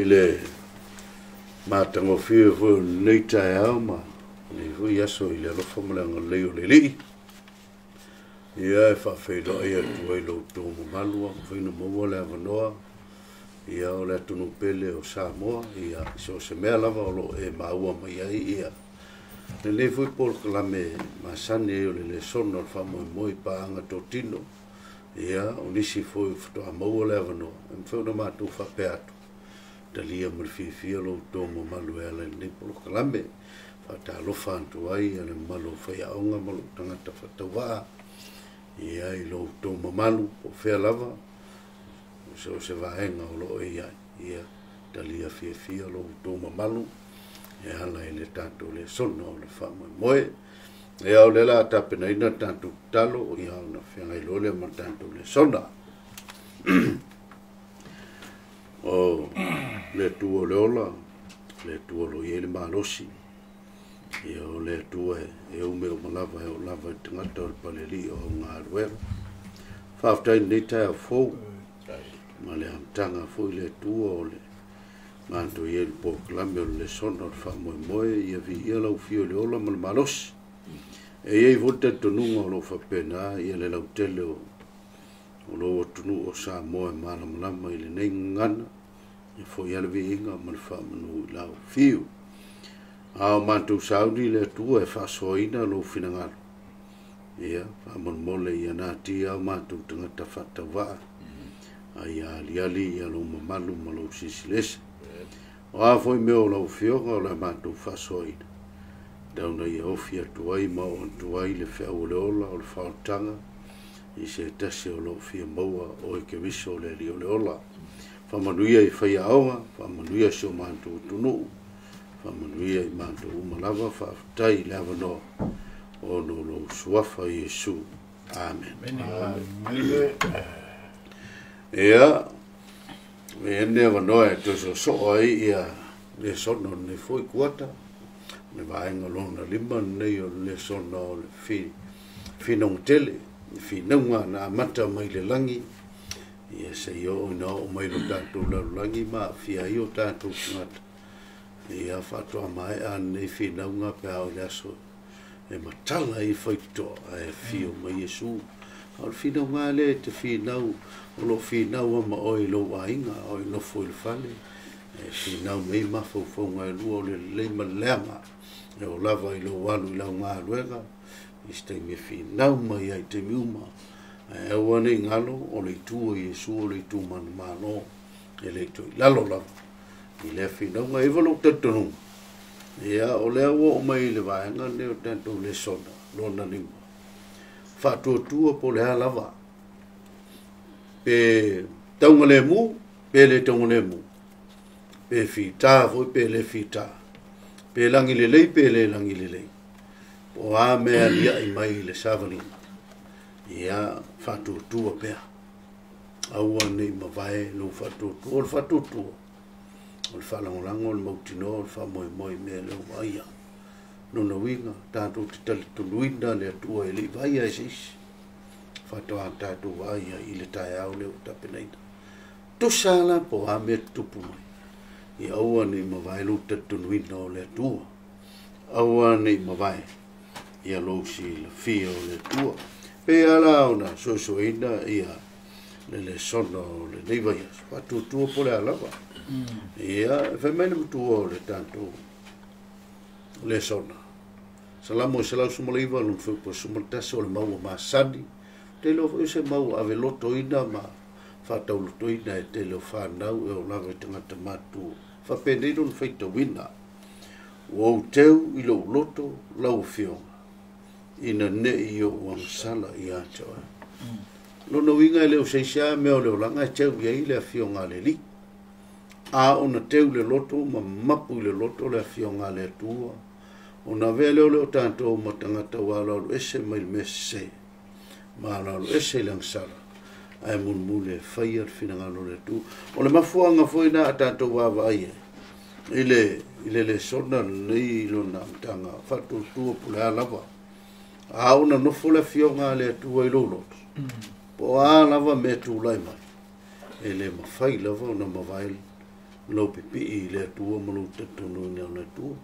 ile matango fio fo leita ya ma ni fo yaso ile lo formula ngale o le ia fa fedo ia tu lo to malu fo no mo la vanoa ia o le tunu pele o Samoa ia so se me lava lo e maua mai ia le fo por clame masane o le sono fa mo pa anga totino ia o nisi fo to mo la vanoa fo no matu fa peato talia mo fi lo to mo malu ele ni por clame fa ta lo fantu ai ele malu fa ia onga mo tanga ta fa tawa ia i lo to mo malu o fe lava so se va enga o lo ia talia fi lo to mo malu e ala ele tanto le sono le fa mo moe e o le la ta pena ina tanto talo ia na fe ngai lo le mo tanto le sona o le tuo le ola le tuo lo ye le malosi e o le tuo e o me o lava e o lava tangata o paleli o ngā ruero whaftai nei tai a fōu ma le amtanga fōu le tuo o le manto ye le pōklame o le sona o le whamoe moe ia vi ia lau fio le ola ma le malosi e iei vote tonunga o lo whapena ia le lau tele o lo tunu o Samoa malamalama i le nei ngana e fo ia le viinga ma le whamanu i lau fiu a o mantou saudi le tua e whasoina lo finangalo ia whamon mole ia nā tia o mantou tangata whatawaa a ia aliali ia lo mamalu ma lo sisilese o a foi meo lau fioga o le mantou whasoina dauna ia ofi atuai ma o antuai le whea o le ola o le whaotanga i se tase o lo fia maua o e ke viso le li o le ola whamanuia i whaia aonga whamanuia si o mantou tunu whamanuia i mantou umalava whaftai le avano o no lo suafa Iesu amen ia e ene avano e toso so ai ia le sono ne foi kuata me vaenga lona lima nei o le sono o le fi non tele fi nunga na mata mai le langi ia se yo no mai lo tanto la langi ma fi ai o tanto ngata ia fato mai an nei fi nunga pe o yaso e matala i faito e fi o mai Iesu o fi nunga le te fi nau o lo fi nau ma o lo wainga o lo foi le fale e fi nau mai ma fo ngai lu o le ma lema e o lava i lo walu i la ngā luega iste me fi nau mai ai te miuma e wane ngalo o le tua Iesu o le tu man mano e le tu lalo lava i le fi nau ngai valo tatonu ia o le o mai le vaenga ne o tanto le sona lona lima fatu tua po le lava pe taunga le mu pe le taunga le mu pe fita foi pe le fita pe langi le lei pe le langi le lei o a mea lia i mai le savali ia fatu tua pea aua nei mavae lo fatu tua o le fatu tua o le whalangolango o le mautino o le whamoe moe mea leo vaia nona winga tātou te tali tunuina le atua e li vaia e seisi fatu a tātou vaia i le tae au leo tapenaina tusala po a mea tupu mai i aua nei mavae lo tatunuina o le atua aua nei mavae ia lo si le fia o le tua pe ala ona sosoina ia le sono le neivai fatu tua po le alava ia fe mene tua le tanto le sona salamo se la sumoliva lu fe po sumoltase o le mau masani te lo se mau ave loto ina ma fata loto ina e te lo fa nau e o lava tangata matu fa penero le feita wina o teu i lo loto lau fionga ina ne i o wangsala i atoa. Lono winga leo seisia meo leo langa teu ia i le fionga le li. A ona teu le loto ma mapu le loto le fionga le tua. Ona vea leo tanto ma tangata wala lo ese mai mese. Ma lo ese langsala. Ai mun le fire finanga lo le tu. O le mafuanga foi na tanto wa vai. Ile le sona nei lo na tanga fatu tu pula lava. A una no fole fionga le tu i lo. Po a lava me tu lai mai. Ele ma fai lava na ma vai lo pipi le tua malu tunu le tua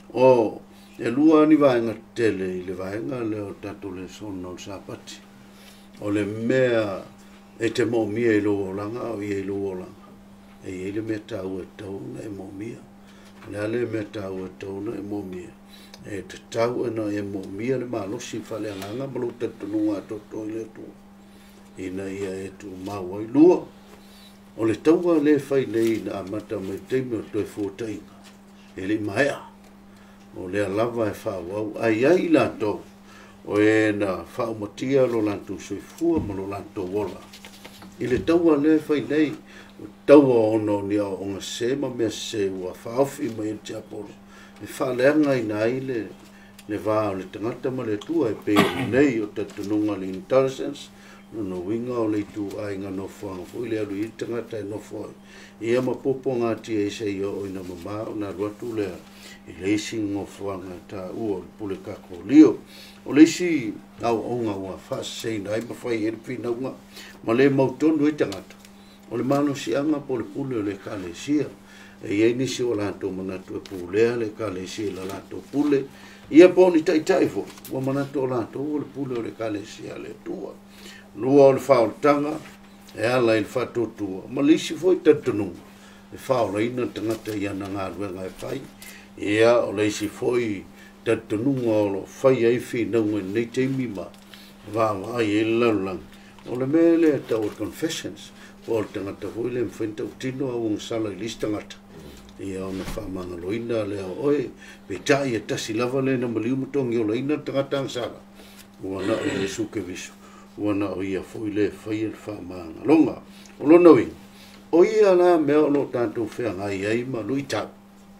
o e lua ni vai nga tele le vai nga le tatu le son no sapati o le mea e te mo mia i lo langa o i lo langa e le meta o tau na e mo mia le meta o tau na e mo mia e te tau na e mo mia le malo si fale nga malu tunu to le tua ina ia e tu mau i lua o le taua le fai nei na amata mai teime o toi fōtainga e le maea o le alava e whāwau ai ai lantou o e na whaumatia lo lantou soifua ma lo lantou wola i le taua le fai nei o taua ono ni au onga se ma mea se ua whaofi mai e tiapolo e whaaleanga i nai le vā o le tangata ma le tua e pe nei o tatununga le intelligence no winga o le tu ai nga no fo fo le alu i tangata no fo ia ma popo nga ti e se yo ina mama na rotu le i le sing o fo nga ta o pule ka ko lio o le si au onga wa fa se nai ma fa i pina nga ma le mo ton do tangata o le mano si anga po le pule le ka le sia e ye ni si o la to mana to pule le ka le sia la to pule ia po ni tai tai fo o mana to la to le pule le ka le sia le tua lua o le whaotanga, e ala i le whatotua. Ma lisi foi tatunu, e whaola ina tangata i ana ngā ruenga e whai. Ia o lisi foi tatunu o lo whai ai whinaunga nei te mima, wāwa ai e laulang. O le mele e tau confessions, o le tangata foi le mwhinta utino au ang sala i listangata. Ia o na whamanga loina lea oe, pe tai e tasi lava le na maliumatongi o leina tangata ang sala. Wana o e suke visu. Wana o ia foi le fai el whamanga longa. O lona wing. O ia la mea o lo tātou whea ngai ai ma lui tau.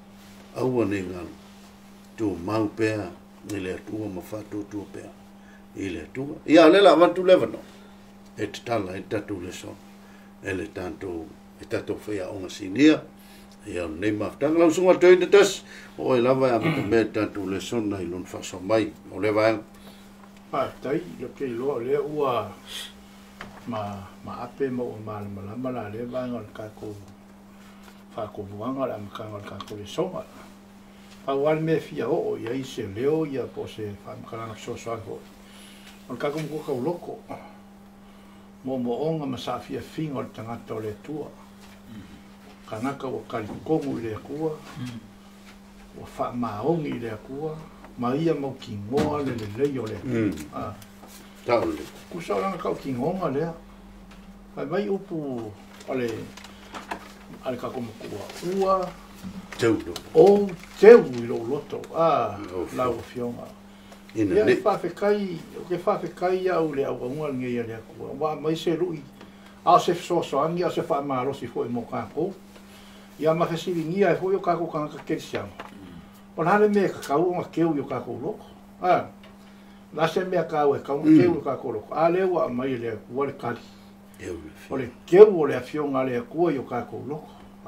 Aua ne nganu. Tu mau pēa, ni le atua ma whātou tua pēa. I le atua. Ia le la watu levano. E te tala e tātou le son. E le tātou, e tātou whea onga sinia. Ia nei maftanga lau sunga tui te tas. O e lava e amata mea tātou le son na ilun whaso mai. O le vaenga. Tai lo ke lo le ua ma ape mo ma la le va ngal ka ko fa ko buanga la ka ngal ka ko le songa pa wal me fia o ya i se leo ya po se fa ka so so ko on ka ko ko loko mo onga ma sa fia fingo tanga to le tua kana ka o ka ko le kua o fa ma ongi le kua ma ia mo ki ngoa le o le. Taule. Kusa o langa kau ki ngonga lea. Kai mai upu ale ka komakua ua. Teulo. O teu i lo loto. Lau fionga. Ia e whawhekai au le au unga ngei lea kua. Wa mai se rui. A se sosoangi, a se whaamarosi fo i mo kako. Ia mawhesiri ngia e fo i o kako kanga kerisianga. O hale mea kakau o keu i o kako loko. La se mea kau e kau keu i o kako loko. A leo a mai lea kua le kari. O le keu o le afionga lea kua i o kako loko.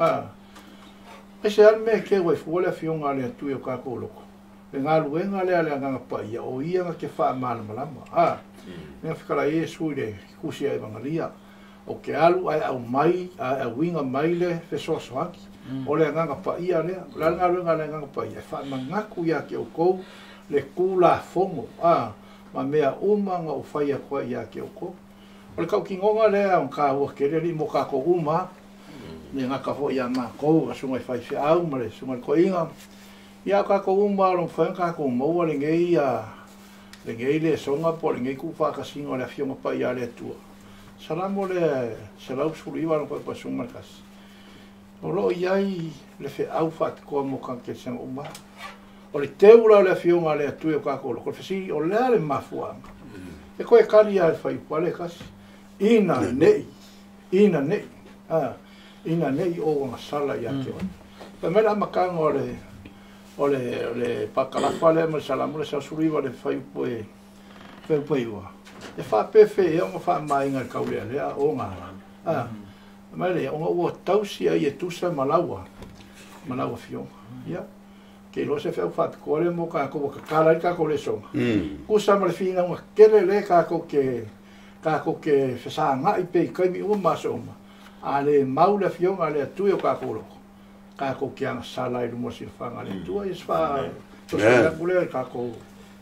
E se hale mea keu e fua le afionga lea tu i o kako loko. Le ngā luenga lea lea nganga pai o ia nga ke wha mana malama. Nea whikara e sui le kusi ai mangalia. O ke alu ai au mai, au winga mai le fesoso haki. O le nganga pa ia lea, la ngā le nganga pa ia, wha mangaku ia ke o kou, le kula fongo, ma mea umanga o whaia koa ia ke o kou. O le kau ki ngonga lea, on ka ua ke reri mo ka ko uma, le ngaka fo ia ma kou, a sunga i whai whi au, ma le sunga i ko inga. Ia ka ko uma, long whaia ka ko maua le ngei le songa po, le ngei ku whakasinga le fionga pa ia le tua. Salamo le, salau suru iwa long pa sunga kasi. O lo iai le fe au fat ko mo kan ke sang uma. O le teula le fionga le tu e ka ko lo fesi o le mafua. E ko e kali ai fai pale kasi. Ina nei. Ina nei o nga sala ya ke. Pa me la makang o le pakala fale mo salamu le sa suriwa le fai poe. Fai poe wa. E fa pefe e o fa mai nga ka le o nga. Mare, o ua tausi ai e tusa malaua fionga. Ia. Ke lo se feu fat kore mo ka ko ka kala ka ko le songa. Kusa male fina uma kele le ka ko ke fesa nga i pe kai mi uma soma. Ale maula fionga le tu yo ka ko lo. ka ko kia sala i mo silfanga le tua is fa to sa kule ka ko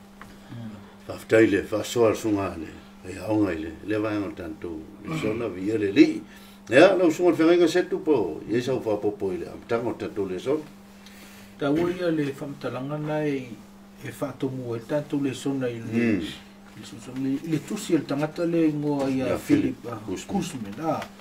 fa ftaile fa soal sungale e aunga le vai no tanto sona via le li ya no sunga fenga setu po ye sa fa popo ile am tango tanto le son ta woia le famtalanga nai e fa to mo e tanto le sona ile le tusi el tangata le ngo ia Philip Kusman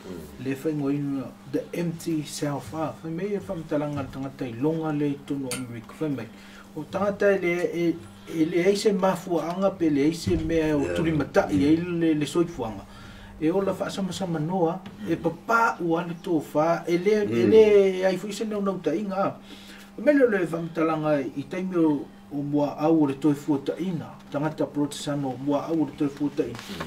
le fa ngo ina the empty self fa me e famtalanga tangata i longa le tunu America fa me o tangata le ele ese mafuanga pe le ese me o turi mata i le soifuanga e ola fa sama noa e papa o ale to fa ele ai foi se não ta inga me le famtalanga i taimi o mua au le toi fuata ina tangata protestano mua au le toi fuata ina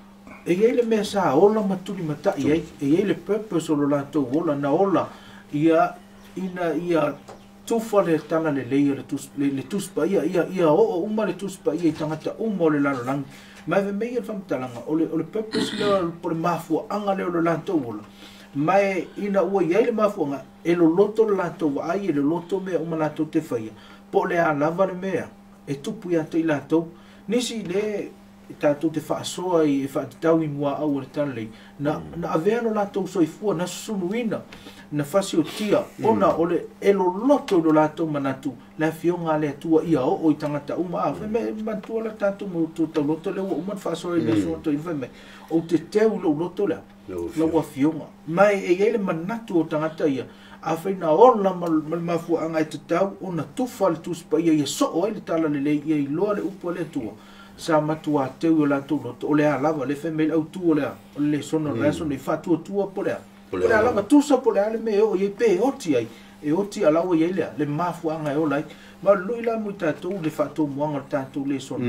e ele me sa ola maturi mata i e ele purpose o la to ola na ola ia ina ia tufa le tanga le leia le tuspa ia o uma le tuspa ia tangata uma le lalo lang mai me ia famtalanga o le purpose le por mafu anga le lo lanto ola mai ina ua ia le mafu anga e lo loto le lanto ai le loto me uma lanto te faia po le alava le mea e tupu ia te lato nisi le tatou te whaasoa i whaatitau i mua au le tale na avea no latou soifua na sunuina na fasi o tia ona o le elo loto lo latou manatu la fionga le atua ia o i tangata uma a me mantua la tatou mo tau loto le ua uma whaasoa i le soto i me o te teu lo loto le la ua fionga mai e ele manatu o tangata ia a faina ola mafu anga i te tau ona tufa le tuspa ia so o ele tala le ia i loa le upo le tua sa matua teu o la tu o le alava le femel au tu o le sono reso ne fatu tua po le alava tu sa po le ale me o ye pe oti ai e oti ala o ye le mafu anga o lai ma lui la muta tu le fatu moanga tanto le sono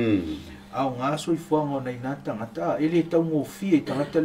au nga so i fuanga nei nata ngata ele tau mo fi tangata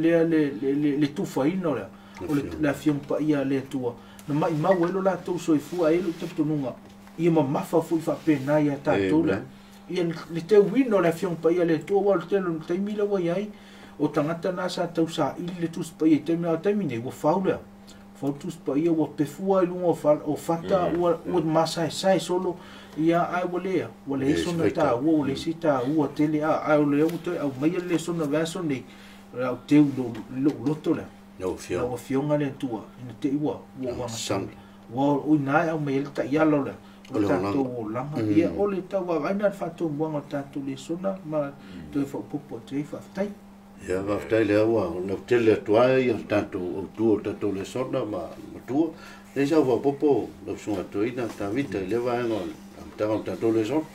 le tu fa ino le o le la fiong pa ia le tua na mai mau elo la tu so i fu ai lo te nunga ia ma mafa fu fa pe na ia tanto le ia le te wino la fiong pa ia le tua wal te lo te mila wa ai o tangata na sa tau sa i le tu pa ia te me te mine wo faula fo tu pa ia wo pe fu ai lungo fa o fata o masa sai solo ia ai wole so na ta wo le sita o tele ai le o te au mai le so na verso ni au te lo to le no fionga le tua ina te iwa wo sang wo o na au mai ta ia lo le o tato o langa ia o le tau a aina whatou muanga tato le sona ma te whapopo te whaftai ia whaftai le awa o lau tele atuai ia tato o tua tato le sona ma tua le sa whapopo lau sunga tuina ta vita i le vaenga am tanga tato le sona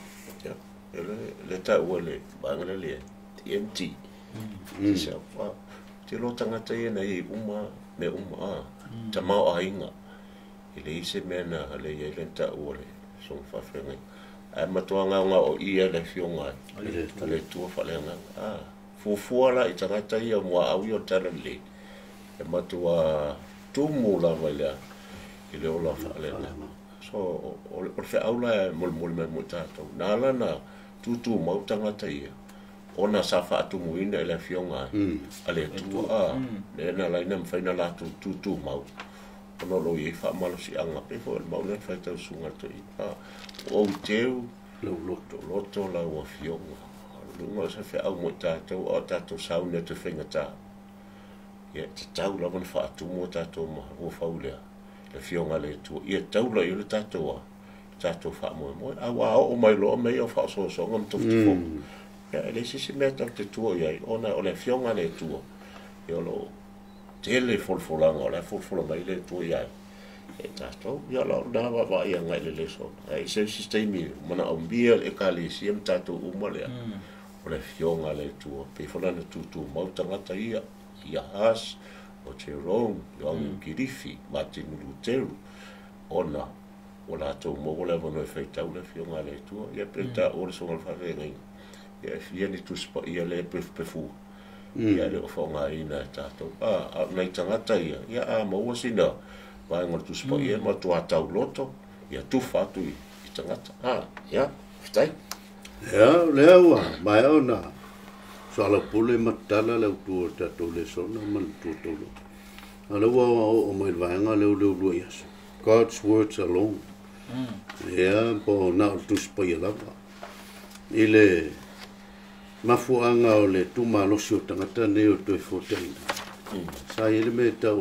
le tau le bangale le TNT te sa wha te lo tangata ia nei uma me uma ta mau a inga i le ise mena le ia le tau le son fafenga ai matoanga nga o ia le fionga le tua falenga fufua i tangata ia mua au i o tala le e matua tumu la vaila i le ola falenga so o fe aula mol me mutato na la na tutu mau tangata ia ona sa fa tumu ina le fionga ale tua le na la ina mfaina la tutu mau no lo ye fa malo si anga pe fo el mau le fa tau sunga to i o teu lo loto la o fionga lunga sa fe au mo tato o tato sau ne te fenga ta ye tau la von fa tu mo tato ma o faulea le fionga le tu ye tau la yo le tato fa mo a wa o mai lo me o fa so ngam to fo ya le si meta te tu ye ona o le fionga le tu yo lo tele folfolanga la folfolanga ile tu ya e tato ya la da va ya ngai le so ai se sistemi mana ombia e kali sim tato umale o le fionga le tu pe folana tu mau tangata ia has o te rong yo kirifi Martin Lutero ona o la to mo le vono feita o le fionga le tu ya preta o le so fa venga ya fieni tu spa ia le pe fu ia le fonga ina tato nei tangata ia mo sina vai ngol tu spa ia mo tu ata loto ia tu fatu i tangata ia stai ia lewa mai ona so ala pule matala le tu tato le sona man tu tolo ala wa o mai vai nga le ia God's words alone. Ia po na tus pa lava. Ile mafuanga o le tuma losi o tangata ne o toi foteina. Sa ele me ta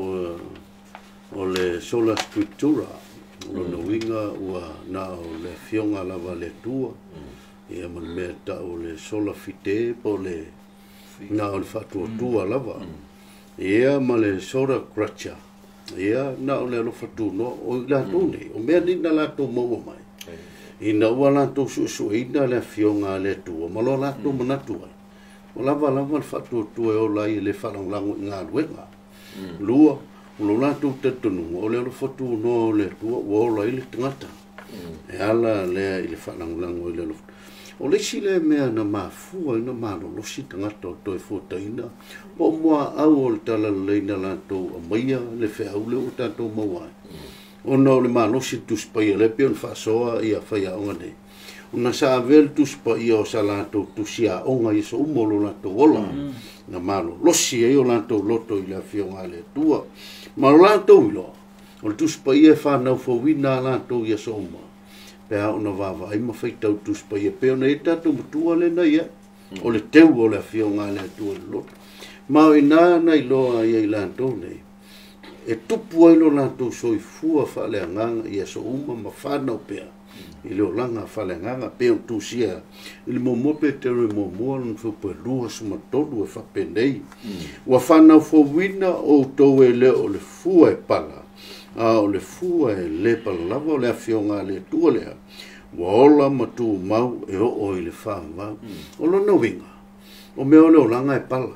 o le sola scriptura o no winga ua na o le fionga lava le tua. Ia man me ta o le sola fite po le na o le fatu tua lava. Ia ma le sola kracha. Ia na o le lo fatu no o la tone o me ni na la to mo mai. Ina wala to su ina le fionga le tua ma lo la to mana tua. O lava le fatu tua o la le falang langu nga luenga. Lua o lo la to te tonu o le lo fatu no le tua o la ile tangata. E ala le ile falang langu ile lo o le sile mea na mafua ina malo lo si tangata o toi fotaina o moa au o le tala leina lato a maia le feaule o tato mawai o no le malo si tuspaia le pion fasoa ia faya onga nei o na sa avel tuspaia o sa lato tusia onga i so umolo lato ola na malo lo si e o lato loto i la fionga le tua ma lato ilo o le tuspaia fa nau fo wina lato ia so umolo pea ona vava ai ma fai tau tuspa ia pea ona e tatu mutua le na ia o le teu o le fionga le atua le loto ma o ina na i loa ia i lantou nei e tupu ai lo lantou soifua faaleagaga ia so uma ma fanau pea i le olaga faaleagaga pea o tusia i le momoa pe tero i momoa lona feupelua sumatolu e fapenei ua fanau fouina outou e lea o le fua e pala o le fua e le palalava o le afioga le tua lea ua ola ma tumau e oo i le faamau o lona uiga o mea o le olaga e pala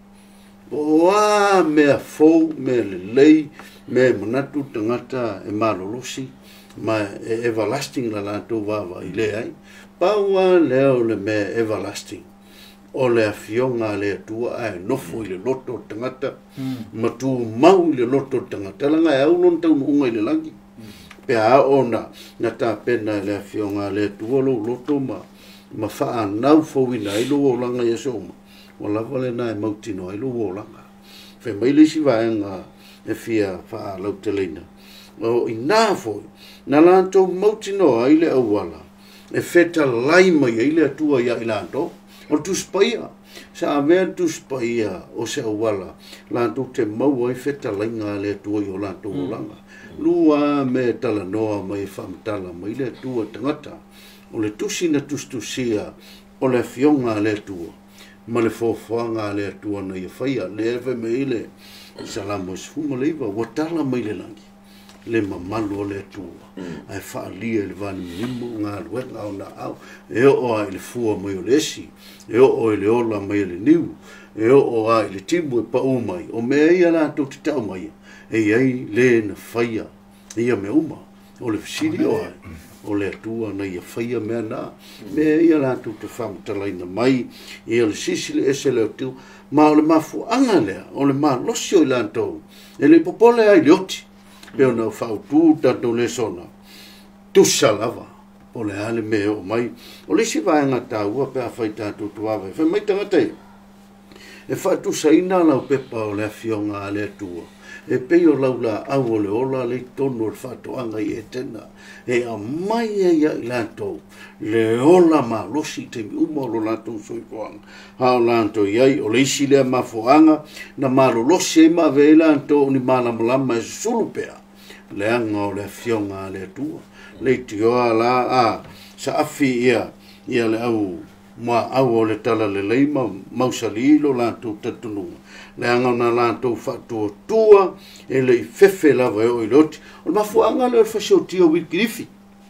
o a mea fou mea lelei mea manatu tagata e malolosi ma e everlasting la latou vava i lea ai paua lea o le mea everlasting o le afioga le atua ae nofo i le loto o tagata ma tumau i le loto o tagata laga e au lona taunuuga i le lagi pea ona na tapena le afioga le atua lou loto ma faanau fouina ai lou olaga ia souma o lava lenā e mautino ai lou olaga fe mai le isi vaega e fia faalauteleina o inā foi na latou mautino ai le auala e fetalai mai ai le atua ia i latou o tuspaia sa avea tuspaia o se auala latou te mau ai fetalaiga le atua i o latou olaga lua me talanoa mai faamatala mai le atua tagata o le tusi na tustusia o le afioga le atua ma le fofoaga le atua na ia faia le eve mai le salamo sefuma leiva ua tala mai le lagi le mamalu o le atua ae faalia i le valimilimu galuega ona au e oo ai le fua mai o le esi e oo i le ola mai le niu e oo ai le timu e paʻu mai o mea ia latou tatau mai e iai lē na faia ia me uma o le fesili o ai o le atua na ia faia mea na mea ia latou te faamatalaina mai ia le sisi le ese le atiu ma o le mafuaga lea o le malosi o i latou e le popole ai le oti pe ona fautu tatou le sona tusa lava o le ale mea o mai o le isi vaega tāua pe a fai tatou tuava e fai mai tagata e faatusaina lau pepa o le afioga a le atua e pei o lau la au o le ola le tonu o le faatoʻaga i e tena e amai e ia i latou le ola malosi taimi uma o lo latou soifoaga a o latou iai o le isi lea mafoaga na malolosi ai maavei latou o ni malamalama e susulu pea leaga o le afioga a le atua le itioa la a saafi ia le au ma au o le tala lelei ma mausali lo latou tatunuga leaga ona latou faatuatua e leʻi fefe lava e o i le oti o le mafuaga le o le fasiotia wikilifi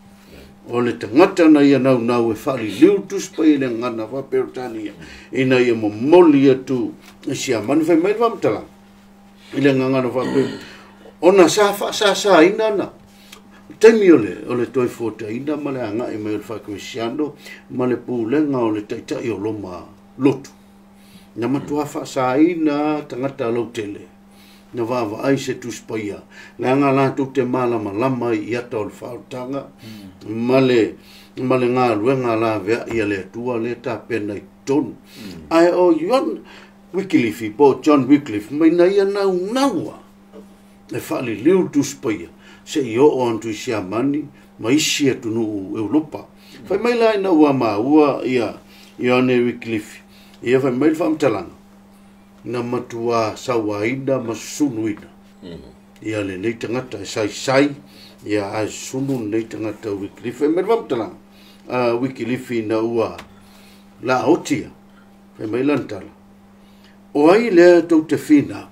o le tagata na ia naunau e faaliliu tusipai i le agana fapeotania ina ia momoli atu e siamani fai mai le famatalaga i le agagana faapeo ona sa faasasaina ana taimi o le toi fotaina ma le agaʻi mai o le faakemesiano ma le pulega o le taʻitaʻi o loma lotu na matua faasaina tagata alou tele na vaavaai se tusipaia le aga latou te malamalama i ata o le faaotaga ma le galuega lavea ia le atua le tapena i tonu ae o John Wycliffe po John Wycliffe mai na ia naunaua e faaliliu tusipaia se yo on tu sia mani mai sia tu no Europa fai mai lai na wa ma wa ia ne Wycliffe ia fai mai fam talang na matua sawaida masunuida ia le nei tangata sai ia a sunu nei tangata Wycliffe mai fam talang Wycliffe na wa la otia fai mai lantala o ai le tau te fina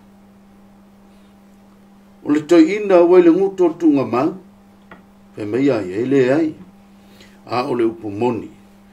o le toi ina wai le nguto tunga mang fai mai ai le ai a o le upumoni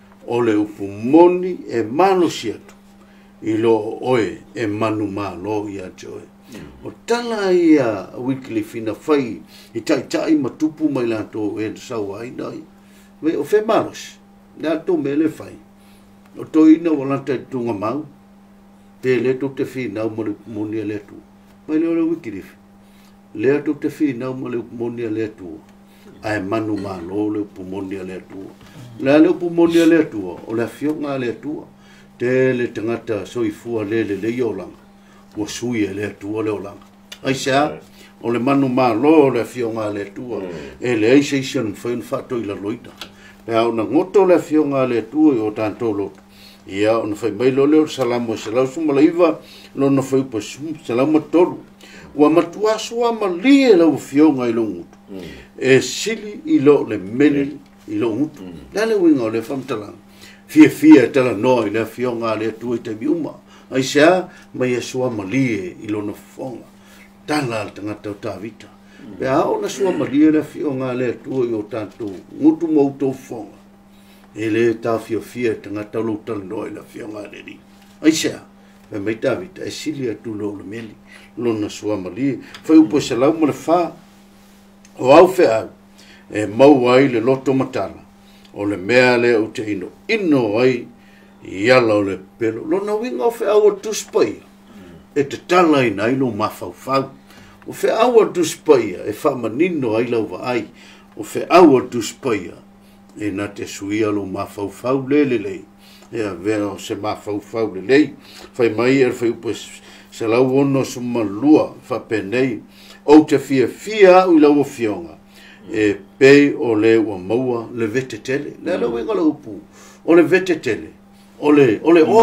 e malo siatu i lo oe e manu malo ia joe o tala ia Wycliffe na fai i tai matupu mai lato e sau ai dai me o fe malos na to mele fai o to ina wala te tunga mau te le to te fi na mo le le tu mai le Wycliffe le to te fi na mo le moni le tu ai manu malo le pumoni le tu le pumoni le tu o le fionga le tu te le tangata soifua le yolanga o sui le tu le olanga ai sa o le manu malo le fionga le tu e le association foi un fatto i la loita pe una ngoto le fionga le tu o tanto lo ia on foi mai lo le salamo sala suma laiva lo no foi pos salamo tolu wa matua sua malie lo fionga i lo ngutu e sili i lo le meni i lo ngutu dale winga le famtala fia tala no i le fionga le tu te biuma ai sa mai sua malie i lo no fonga tala tanga ta vita pe a ona sua malie le fionga le tu o tanto ngutu mo to fonga ele ta fia tanga ta lo tal no i le fionga le ni ai sa pe mai ta vita e sili tu lo le meni lo na sua malie foi o posela mo le fa o au fea e mau ai le loto matala o le mea le o te ino ai iala o le pelo lo na winga o fea o tuspai e te tala i na ilo mafau o fea o tuspai e fa manino ai lau wa ai o fea o tuspai e na te suia lo mafau le e a vera o se mafau le fai mai e fai upes se lau ono suma lua fa penei o te fia u lau fionga e pei o le ua maua le vetetele le lau inga lau pu o le vetetele o le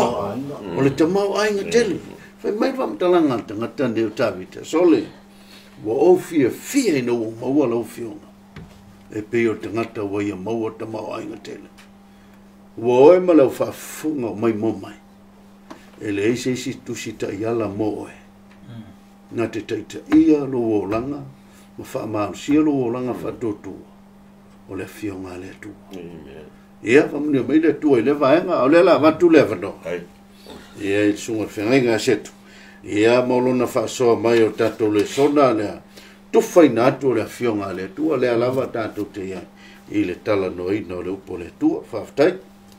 tamau ainga tele fai mai vam talanga tangata ne o tavita so le wa o fia ina ua maua lau fionga e pei o tangata wa ia maua tamau ainga tele wa oe ma lau fafunga mai mo mai e le eise tusi ta iala mo oe na te taita ia lo o langa ma fa ma sia lo o langa fa totu o le fionga le tu ia fa mo me le tu le vaenga o le la va tu le vano ia il sunga fenga setu ia mo lo na fa so mai o tato le sona le tu fai na tu le fionga le tu le lava tato te ia i le tala no i no le upo le tu fa tai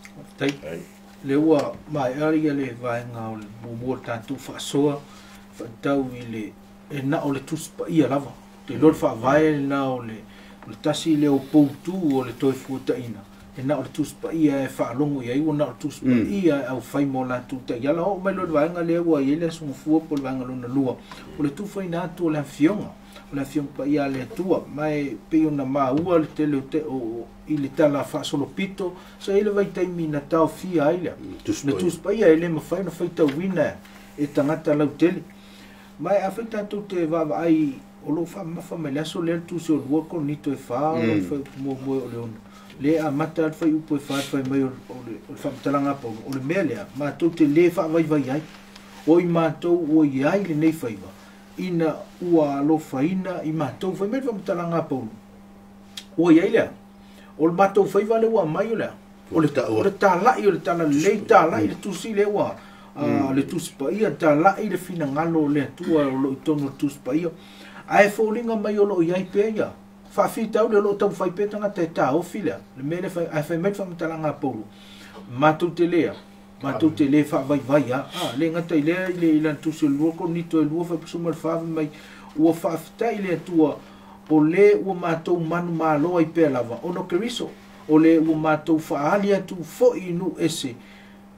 le ua mai aria le vaenga o le mo tato fa soa tau i le e na o le tuspa ia lava te lor fa vai na o le tasi le o poutu o le toi futa ina e na o le tuspa ia e fa longo ia i na o tuspa ia au fai mo la tu te ia la o mai lor vaenga le ua ia le sunga fua po le vaenga lona lua o le tufa ina atu o le fionga o le fionga pa ia le tua mai pe ona ma ua le tele o i le tala fa solo pito sa ile vai taimi na tau fia ai le tuspa ia ele ma fai na fai tau wina e tangata lau tele mai a fai tanto te vava ai o lo fa ma fa me la so le tu so lo ko ni to fa o fa mo o le on le a mata fa u po fa mai o le fa talanga po o le mele ma to te le fa vai vai ai o i ma to o i ai le nei fa ina ua lo fa ina i ma to fa me fa talanga po o i ai le o le ma to fa va le ua mai o le o le ta la i o le ta la le ta la i tu si le ua le tuspa ia ta la i le fina ngalo le tua lo tono tuspa ia ai folinga mai o lo ia pe ia fa fita o lo tau fai pe tanga te ta o fila le mele fa ai fa met fa mtalanga polo matu te le fa vai ia le ngata ile ile tu se luoko ni to luo fa suma fa mai o fa fita ile tua o le o matou manu malo ai pe lava o no keriso o le o matou fa alia tu fo inu ese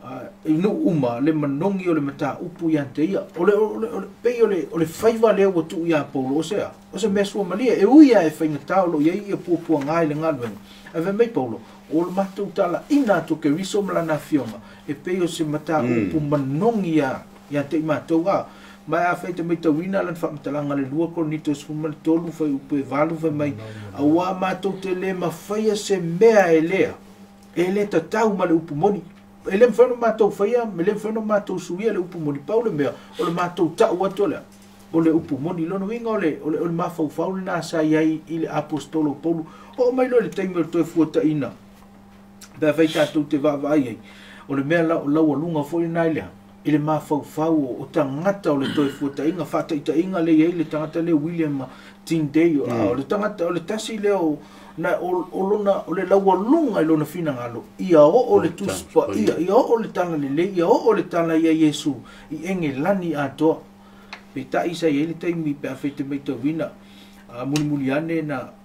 inu uma le manongi o le mata upu ia te ia ole pe ole faiva le o tu ia Paulo o se meso malia e uia e fainga taulo ia ia pu ngai le ngalwen ave mai Paulo o le matu tala ina to ke riso malana fionga e pe o se mata upu manongi ia te matou mai a feita mai tawina lan fa mtalanga le lua kornitos fumal tolu fai upu e valu fai mai awa matou te le mafaya se mea e le tatau ma le upu moni ele mfano matou faia ele mfano matou suia le upu moni Paulo mea o le matou tau atu le o le upu moni lono winga o le mafau faule na sa iai i le apostolo Paulo o mai lo le taimi o toe fuata ina da fai tatou te vavai ai o le mea lau alunga foi na ilea i le mafau o tangata o le toe fuata inga fata ita inga le iai le tangata le William Tyndale o le tangata o le tasi leo na o le laualunga i lona fina ngalo ia o le tuspa ia o le tala lele ia o le tala ia Yesu i enge lani atoa pe ta isa ia le taimi pe afete mai tawina muli ane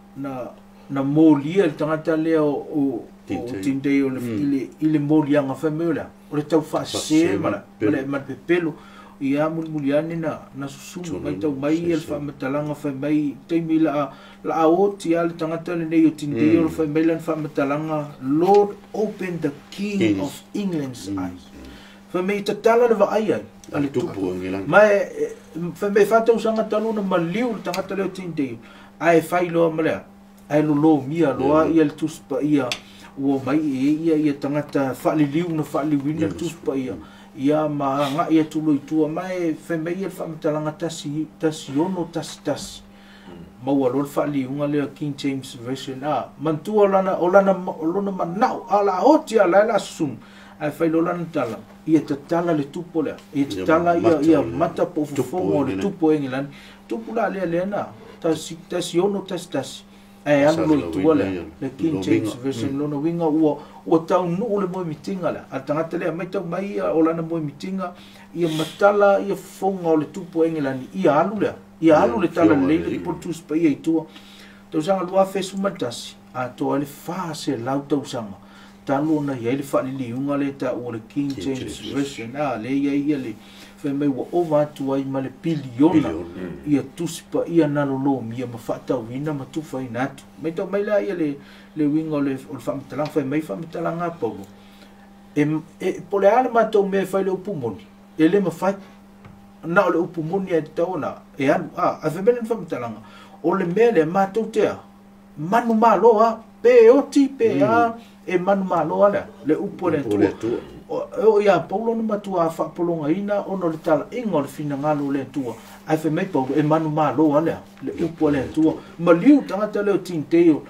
na molia le tangata lea o Tyndale o le molianga whameola o le tau whaase mala pepelo ia muli ane na susu mai tau mai el whamatalanga whamai taimi la oti al tangata le nei o Tyndale o whamai lan whamatalanga Lord open the King of England's eyes whamai tatala le vaai ai ale tupu mai whamai whatau sanga talo na maliu le tangata le o Tyndale ai whai loa malea ai lo mia loa ia le tuspa ia ua mai ia tangata whaliliu na whaliwina tuspa ia ma ia tulo itua mai whamai ia whamatalanga tasi ono tasi maua lor whaliunga lea King James Version mantua olana manau ala oti ala la sun ai whai lolana tala ia tatala le tupo lea ia tatala ia mata po fufongo le tupo engilani tupo la lea na tasi ono tasi ai anu lo itua le King James Version lona winga ua tau nuu le moe mitinga le a tangata lea mai tau mai ia olana moe mitinga ia matala ia fonga o le tupo engilani ia alu le tala leile i portus pa ia itua tausanga lua fesu matasi a toa le faa se lau tausanga talo na ia le whaliliunga le ta o le King James Version le ia le whamai wa ova atu ai ma le piliona ia tusipa ia nalolo mia ma whaatau wina ma tufa inatu mai tau mai la ia le winga o le whamatalanga whamai whamatalanga Paulo po le ala matou mea whai le upumoni le mawhai na o le upumoni e tau na anu a whamai le whamatalanga o le mea le matou tea manu malo pe oti pe manu malo le upo le tua o ia Paulo no matua fa polonga ina ono le tala ingo le fina ngalo le tua ai fe mai Paulo manu malo ale le upo le tua maliu tangata le Tyndale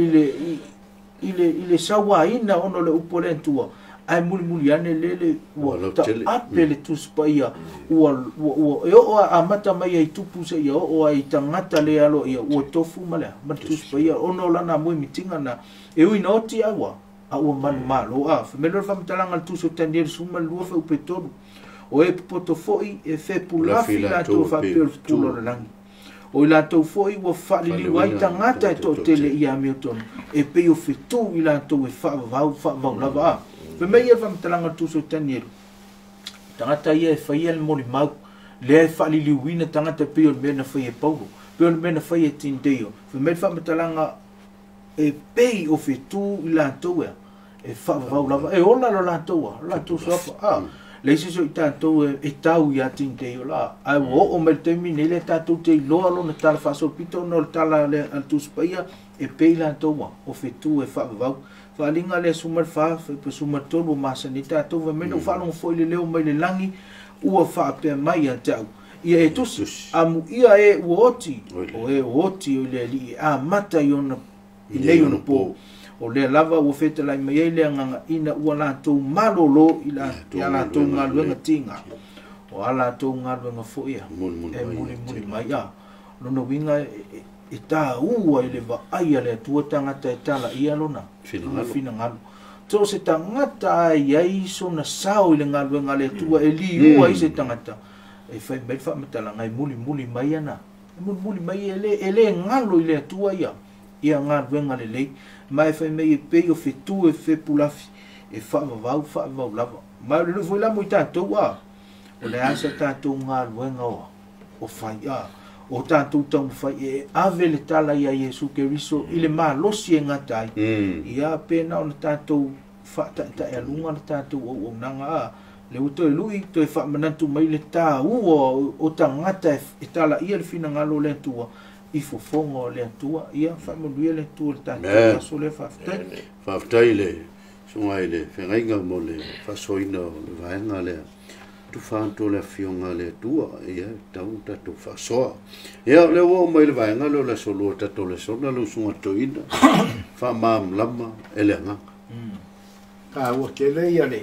ile sawa ina ono le upo le tua ai muli ane lele wa ta apele tuspa ia o amata mai ai tupu se ia o ai tangata le alo ia o tofu mala matuspa ia ono lana mo mitinga na uina oti awa au man malo melor famtalanga tu so tender suma lua fa upetoro o poto foi e fe pula fila to fa per pulo lang o la to foi wo fa li wai tangata to tele ia Milton e pe o fitu ila to e fa va lava pe me ia famtalanga tu so tender tangata ia fa ia mo li mau le fa li wina tangata pe o me na fa e Paulo pe o me na fa e Tyndale pe me famtalanga e pei o fitu ila to e fa lava e ola la to so le so tanto e tau ya Tyndale la ai o me termine le tato te lo na tala fa so pito no tala le tu spaia e pei la to o fitu e fa linga le sumar fa pe sumar to lo masanita to va me no fa no foi le leo mai le langi ua fa pe mai a tau ia e tus amu ia e oti o le li a mata yona ile no po o le lava o fete lai mai le nganga ina ua la to malolo ila ya la to ngaluenga tinga o ala to ngaluenga fo ia e muli mai ya no winga e ta ua ile va ai le tua tangata e tala ia lona fina ngalu to se tangata ai so na sao ile ngaluenga le tua e li ua i se tangata e fai mai fa metala ngai muli mai ana muli mai ele ngalo ile tua ia ngaluenga le mai fai mai pe o fitu e fe pulafi e whaavavau lava. Mai le foi la mo tātou a. O le asa tātou ngā luenga o whai a. O tātou tau whai e ave le tala ia Iesu Keriso i le mālosi e ngatai. Ia pēna o le tātou whaata e alunga le tātou o nanga a. Le uto e lui, to e whaamanatu mai le tā ua o tangata e tala ia le fina ngalo le tua. I fofongo le tua, ia whaamanuia le tua le tātou aso le whaftai. Whaftai le, sungai le, whengainga mo le, whasoina o le vaenga le. Tu whanto le fionga le tua, ia, tau tatu whasoa. Ia, le o mai le vaenga le o le solo tato le sona le usunga toina. Whamam lama, ele ngaka. Ka ua kele ia le,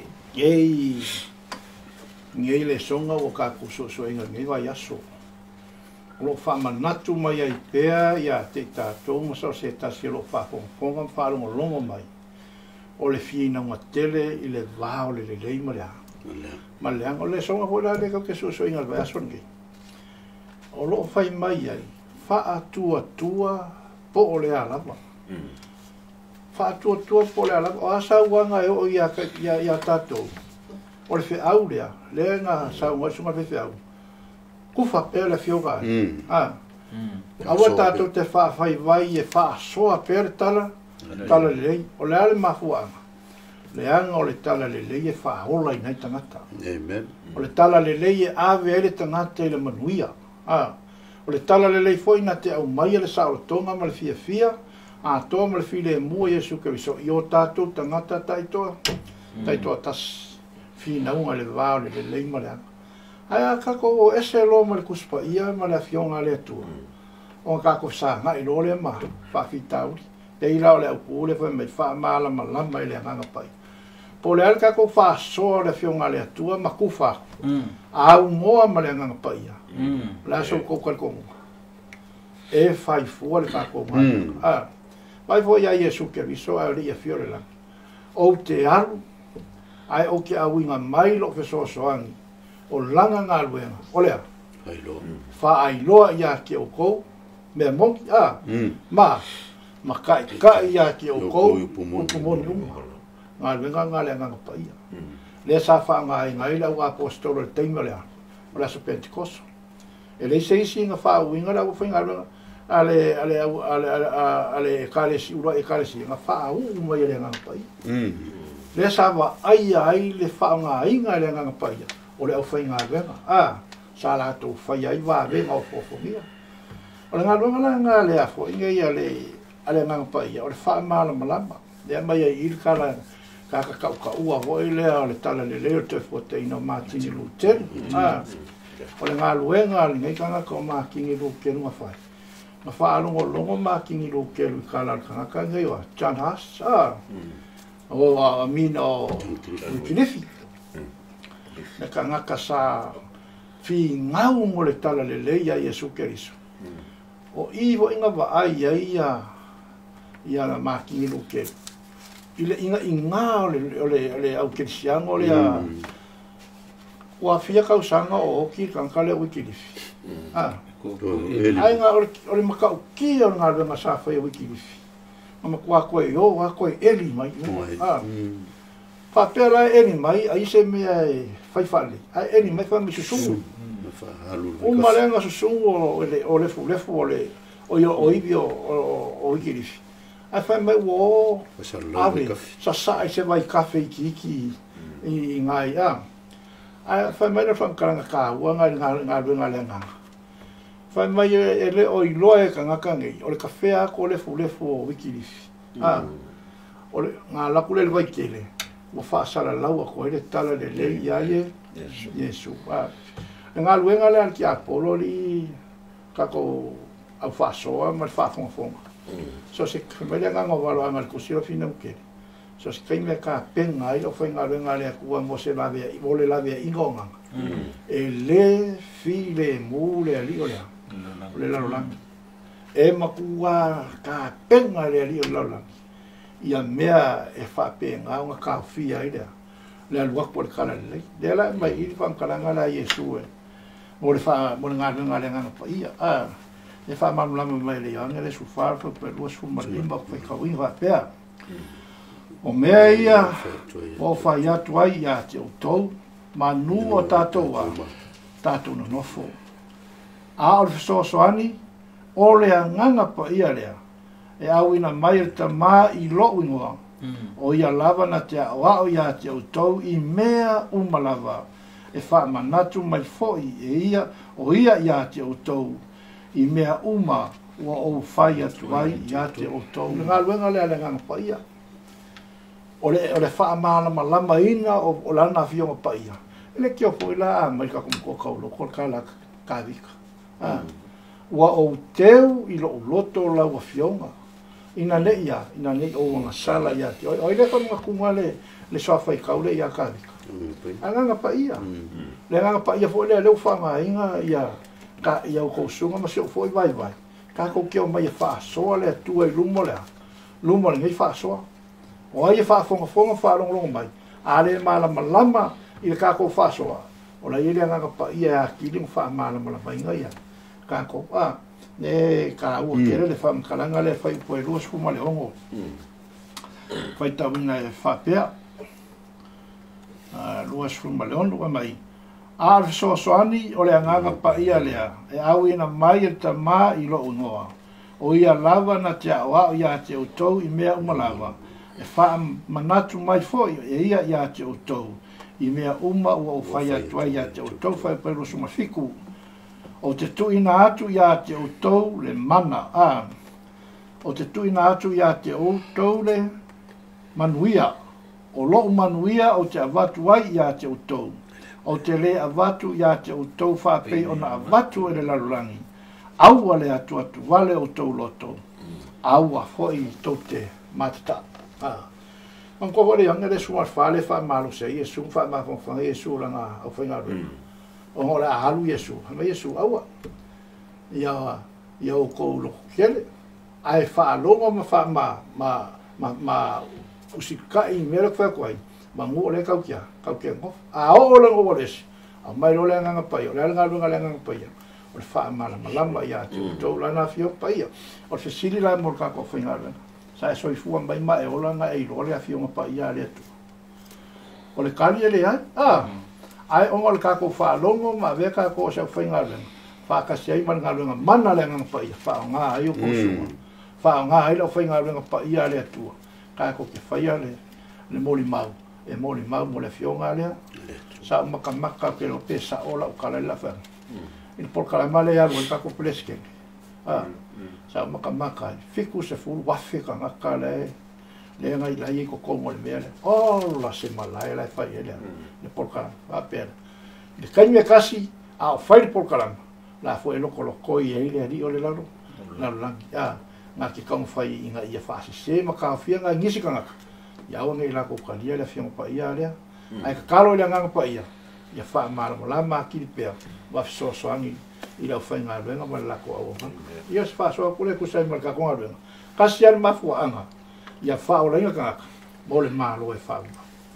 ngei le songa o ka kusoso inga ngei wa yaso. Lo whamanatu mai ai pēa ia te tātou masao se tasi lo whafonga whalongo longo mai. O le whina ngā tele i le vāo le lei marea. Maleanga o le songa hora le kau ke soso inga le yaso ngei. O lo whai mai ai, wha tua po o le alama. Wha tua po le alama. O asa uanga e o ia tātou. O le whiau lea, lea ngā saunga sunga le whiau. Kufa pēr le whioga. Awa tātou te whawhai vai e whaasoa pēr tala le lei. O le ale mafuanga. Le anga o le tala le lei e whaola i nei tangata. Amen. O le tala le lei e ave ele tangata i le manuia. O le tala le lei foi na te au mai le sao tonga ma le fia. A toa ma le file e mua Iesu Keriso. I o tātou tangata taitoa. Taitoa tas. Fina unga le vāo le lei ma le anga. Ai kako o ese lo ma le kuspa ia ma le fionga le atua. O kako sa ngai lo le ma, whawhitauri. Te ila o le au pule fai mai wha maala ma lama i le anganga pai. Po le al kako wha soa le fionga le atua ma kufa. Au moa ma le anganga pai ia. La so kokal konga. E fai fua le kako ma. Mai fo ia Iesu Keriso a lia fiore la. O te alu. Ai o ke awinga mai lo fe soasoangi o langa ngā luenga. O lea. Wha ailoa ia ke o kou. Mea monki. Ma kai ia ke o kou. Upumoni unga. Ngā luenga ngā lea nganga paia. Lea sa wha ngā ingai lau apostolo le teima lea. O lea sa Pentecost. E lei se isi ngā wha uinga lau wha ngā luenga. Ale kalesi ura e kalesi. Ngā wha u mai lea nganga paia. Le sawa ai le whaonga inga le nganga paia. O le au whai ngā venga. Sa la tō whai ai wā venga o whawhongia. O le ngā runga ngā le afo, inga ia le nganga paia. O le wha maala malama. Le mai ai il kala kakakau ka ua hoi lea o le tala le leo te fwoteina Martini Luther. O le ngā luenga le ngai kanga ko Martini Luther nunga whai. Ma wha alongo longo Martini Luther i kala kanga ka ngai wa. John Huss. O mina o Kilifi. Na ka ngaka sa fi ngau mo le tala le leia Iesu Keriso. O iwo inga wa ai ia la Martini Luther. Ile inga o le au Kirisianga o le a ua fia kausanga o oki kankale o Kilifi. Ai nga o le makau ki o ngā runga sa whai o Kilifi. Ma kua koe o, wa koe eli mai. Whapera eli mai, ai se mea e whaiwhale. Ai eli mai wha mi susungu. Uma lenga susungu o lefu o iwi o Ikirifi. Ai whai mai o ave, sa sai se vai kafe i kiki i ngai. Ai whai mai na whankaranga ka ua ngā runga lenga. Whai mai e le o iloa e ka ngaka ngei, o le kawhea ako o lefu o Wikilifi. O le ngā lakule le waikele, o whaasara lau ako ele tala le lei iaie, Iesu. Le ngā luenga le anki Apolo li kako au whaasoa ma le whaafongafonga. So se kemele ngā walo anga le kusira fina ukele. So se kaimele ka penga i lo whai ngā luenga le akua mo se lavea, o le lavea ingonga. E le fi le mu le ali o lea. Le lalolangi. E makua ka penga le ali o lalolangi. Ia mea e whapenga o ngā kawhia i lea. Le aluaku o le kala le lei. Le ala mai i whankaranga la Iesu e. Mo le ngā runga le nganga pa ia. E whamamulama mai le anga le sufara pa lua sumalima o whaikawinga whapea. O mea ia, o whai atu ai ia te o tau, ma nu o tātou a tātou na nofo. A o fesoasoani, o lea nganga pa ia lea, e au ina mai ta mā i lo ingoa, o ia lava na te au au ia te o tau i mea umalava, e wha manatu mai foi e ia, o ia ia te o tau, i mea uma ua o whai atu ai ia te o tau. Ngā luenga lea le nganga pa ia. O le wha malama lama ina o lana fionga pa ia. Ele ki o po ila mai ka kumko kaulo, kol kala kawika. Ua o teu i lo loto la ua fionga. Ina ne ia, ina ne o wanga sala ia te. O ile ka mga kunga le soafai kaule ia kawika. A nganga pa ia. Le nganga pa ia fo le leu whanga inga ia ka ia o kousunga ma se o foi vai vai. Ka kou keo mai e wha soa le atua i lumo lea. Lumo le ngai wha soa. O ai e wha fonga wha longa mai. A le malama lama i le ka kou wha soa. O la ile nganga pa ia a kiling wha malama lama inga ia. Ka kou ne ka ua kere le wha mkalanga le whai poe lua skuma le ongo. Whai tawina e wha pea. Lua skuma le ongo mai. A soasoani o le anganga pa ia lea, e au ina mai e ta mā i lo ungoa. O ia lava na te awa o ia te utou i mea umalawa. E wha manatu mai foi e ia te utou. I mea uma ua o whai atua ia te utou whai pairu suma fiku. O te tuina atu ia te utou le mana. O te tuina atu ia te utou le manuia. O lo manuia o te avatu ai ia te utou. O te le avatu ia te o tau whapei o na avatu e le larurangi. Aua le atu wale o tau loto. Aua foi tau te matata. Ang ko wale ang ele sumar whale wha malu se Yesu, wha mawhawha Yesu ranga au whainga rui. O ngore a halu Yesu, hama Yesu aua. Ia o kou loko kiele. Ai wha alongo ma usikai mera kwa kwai. Mangu ole kau kia ngof. A o le ngo lesi. A mai lo le nganga pai, o le nganga le nganga pai. O le wha malama ia te tau lana fio pai. O le sili la mo ka ko whainga rana. Sa e soifua mai mai o langa e ilo le a fio pai ia le atu. O le kani e le ai? Ai ongo le ka ko wha longo ma ve ka ko se whainga rana. Wha kasi ai man ngā mana le nganga pai. Wha o ngā ai o kousunga. Wha o ngā ai lo whainga rana pai ia le atua. Ka ko ke whaia le moli mau. E moli mau mo le fionga lea. Sa maka ke lo pesa ola o kala la fa. Il por kala male ya lo ka ko pleske. Sa maka fiku se fu wafe ka ngaka le ngai la i ko mo le mele. Oh la se mala la fa ele. Le por kala va per. Le kaime kasi a fai por kala. La fo elo ko i ele ri o le lalo. La langi. Na ki kong fai inga ia fa se maka fia nga ngisi ka ngaka. Ia o nei la ko kalia le fiong pa ia lea. Ai ka kalo le nganga pa ia. Ia wha maramo la makiri pea. Wa fisoasoangi i lau whainga ruenga ma la ko au. Ia se wha soa kule kusai ma ka konga ruenga. Kasi anu mafua anga. Ia wha o lainga kangaka. Mo le malo e wha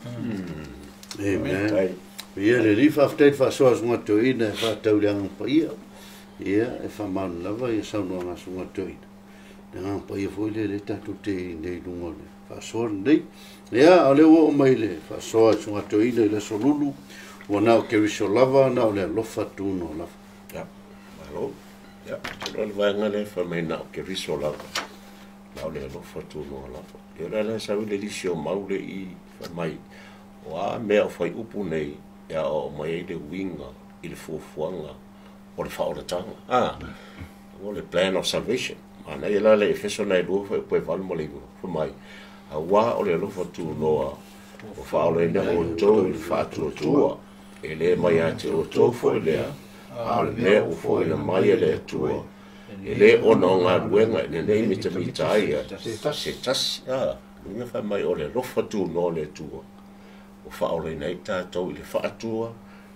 unga. Amen. Ia le rifa aftait wha soa sunga to ina e wha tau le anga pa ia. Ia e wha manu lava ia saunua ngā sunga to ina. Le nganga pa ia fwoi le tatu te nei lungole. Fasoa nei. Ia, ale o mai le fasoa sunga to ina le solulu. Wa nao ke riso lava, nao le lofa tuno lava. Ja, malo. Ja, tira le vanga le fa mai nao ke riso lava. Nao le lofa tuno lava. Ia le sa le lisio maule i fa mai. Wa mea fai upu nei. Ia o mai le winga, i le fuafuanga, o le whaoratanga. O le plan of salvation. Ana ia la le efeso nei lua fa po val mo le fa mai. A wa o le lofa tu noa o fa o le ne o to i fa tu tua e le mai ate o to fo le a le ne o fo le mai le tua e le o no nga ruenga ne nei mita ia se tas ne fa mai o le lofa tu no le tua o fa o le nei tatou i le fa tua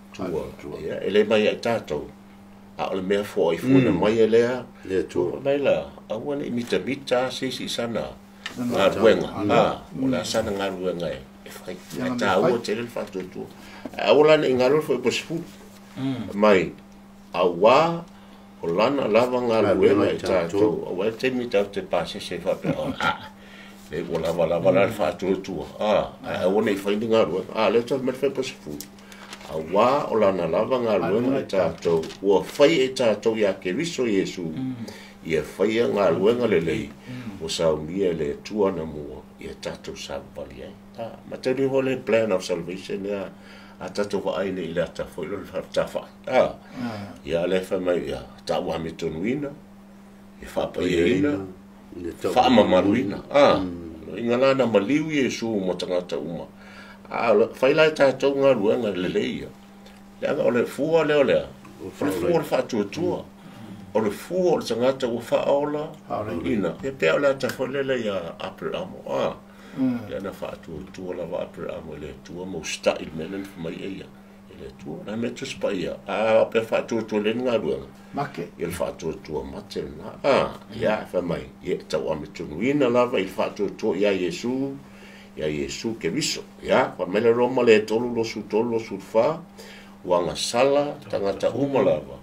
ia e le mai tatou a o le mea fo i fo le mai le tua nei la a wana i mita si sana ngā ruenga, o la sana ngā ruenga e whai, e tā ua te rel whātua tua. A o lana i ngā rol whai posifu, mai, a wā, o lana lava ngā ruenga e tā tua, o wai te mi tau te pāse se whapea, e wala wala fa tu ona I finding out let's make for food wa ola na lava nga luenga e tātou ua whai e tātou ia ke riso Iesu ia whai nga luenga lelei o saumia le tua na mua ia tātou saupali ai ma te ni hole plan of salvation ia a tātou wa aine I le ata fo ilo le whatafa ia le whamai ia ta ua me tonuina ia whapa ieina whaama maruina inga lana maliu Iesu mo tangata uma whailai tātou ngā ruenga leleia. Leanga o le fua leo lea. O le fua o le whātua. O le fua o le tangata ua whaola. Ina. E pēo lea ta whalele ia apre amo. Leana whātua la wa apre amo le tua mo stai menen mai eia. Le tua. Na me tu spa ia. Pe whātua le ngā ruenga. Make. Ia le whātua mate na. Ia whamai. Ia tau ametunuina lava I whātua ia Iesu. Ya Yesu ke riso ya pa mele roma le tolu lo su fa wanga sala tangata umalava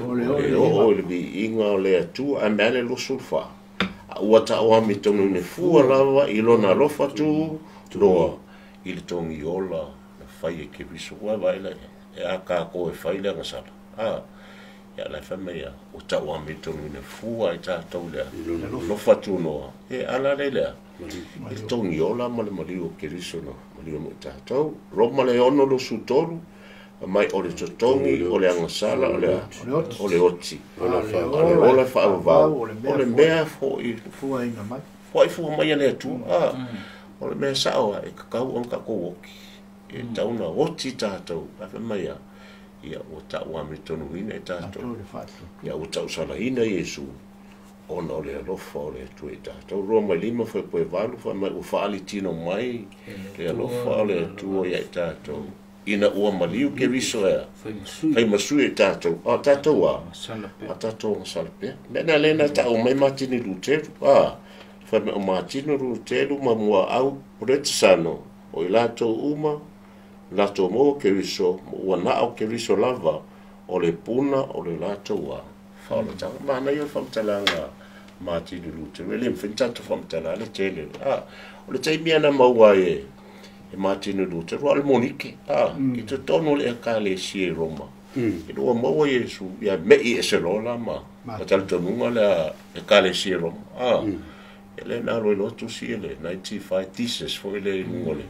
le bi inga le tu a mele lo su fa ua ta o mi tonu ne fu lava ilona lofa tu roa il tongi ola na fai ke riso wa vai le e aka ko e fai le ngasala ya la famia o ta o mi tonu ne fu ai ta tau le lofa tu no e ala le Il tongi ola ma le malio ke riso no malio mo tātou roma le ono lo sutolu mai o le totongi o le angasala o le oti o le whaavau o le mea fua mai ane atu o le mea sao e kakau on kako woki e tauna oti tātou afe mai ia o tau amitonu ina e tātou ia o tau salaina Iesu ona o le alofa o le atu e tātou roa mai lima fai poe valu fai mai ua whaali tino mai le alofa o le atu o ia e tātou ina ua maliu ke riso ea fai masui e tātou tātou tātou a salapea mena lena tau mai matini luteru fai me o matini luteru ma mua au retisano o I lātou uma lātou mo ke riso ua nao ke riso lava o le puna o le lātou Fala tanga mana yo famtalanga mati dulu te le mfintata famtala le tele o le taimia na maua e mati dulu te ro almonike I te tono le kale si Roma e do maua Yesu ya mei e selola ma tal tonunga le kale si Roma ele na ro lo tu si ele 95 thesis fo ele ngole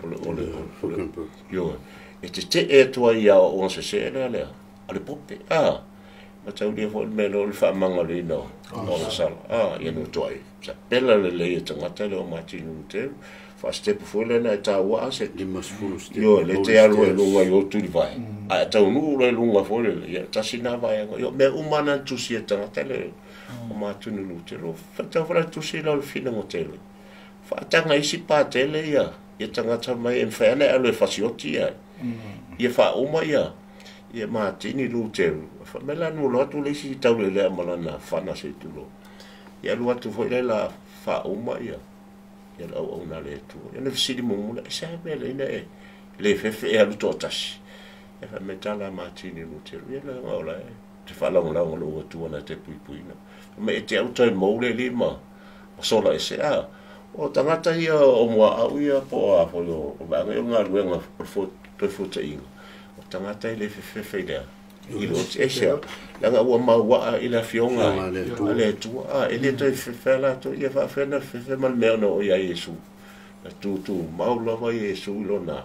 ole yo e te e tua ia o se se ele ale pope ma tau dia fo me lo fa manga le no o sala ia no toi sa pela le tangata le o mati no te fa step fo le na ta wa se di masfulu yo le te alo e lunga yo tu vai tau nu le lunga fo le ia ta sina vai yo me umana tu si tangata le o mati no te lo fa ta fra tu si lo fina mo tele fa tanga isi pa tele ia tangata mai en fa na alo fa sioti ia fa uma ia matini luteru fa mela no lo tu le si tau le malana fa na se tu lo ia lo tu foi la fa uma ia o na le tu ia ne fisi mo mula sa bele ina le fefe e lu totas e fa metala matini luteru ia la ola te fa la lo tu na te puipuina me te auto mo le lima o sola ese o tangata ia o moa au ia po a po o ba nga luenga por fo te inga tangata le fefe lea ilo ese langa ua maua ila fionga ale tu ele to fefe la to ia fa fena fefe mal merno o ia Yesu tu maula va Yesu lona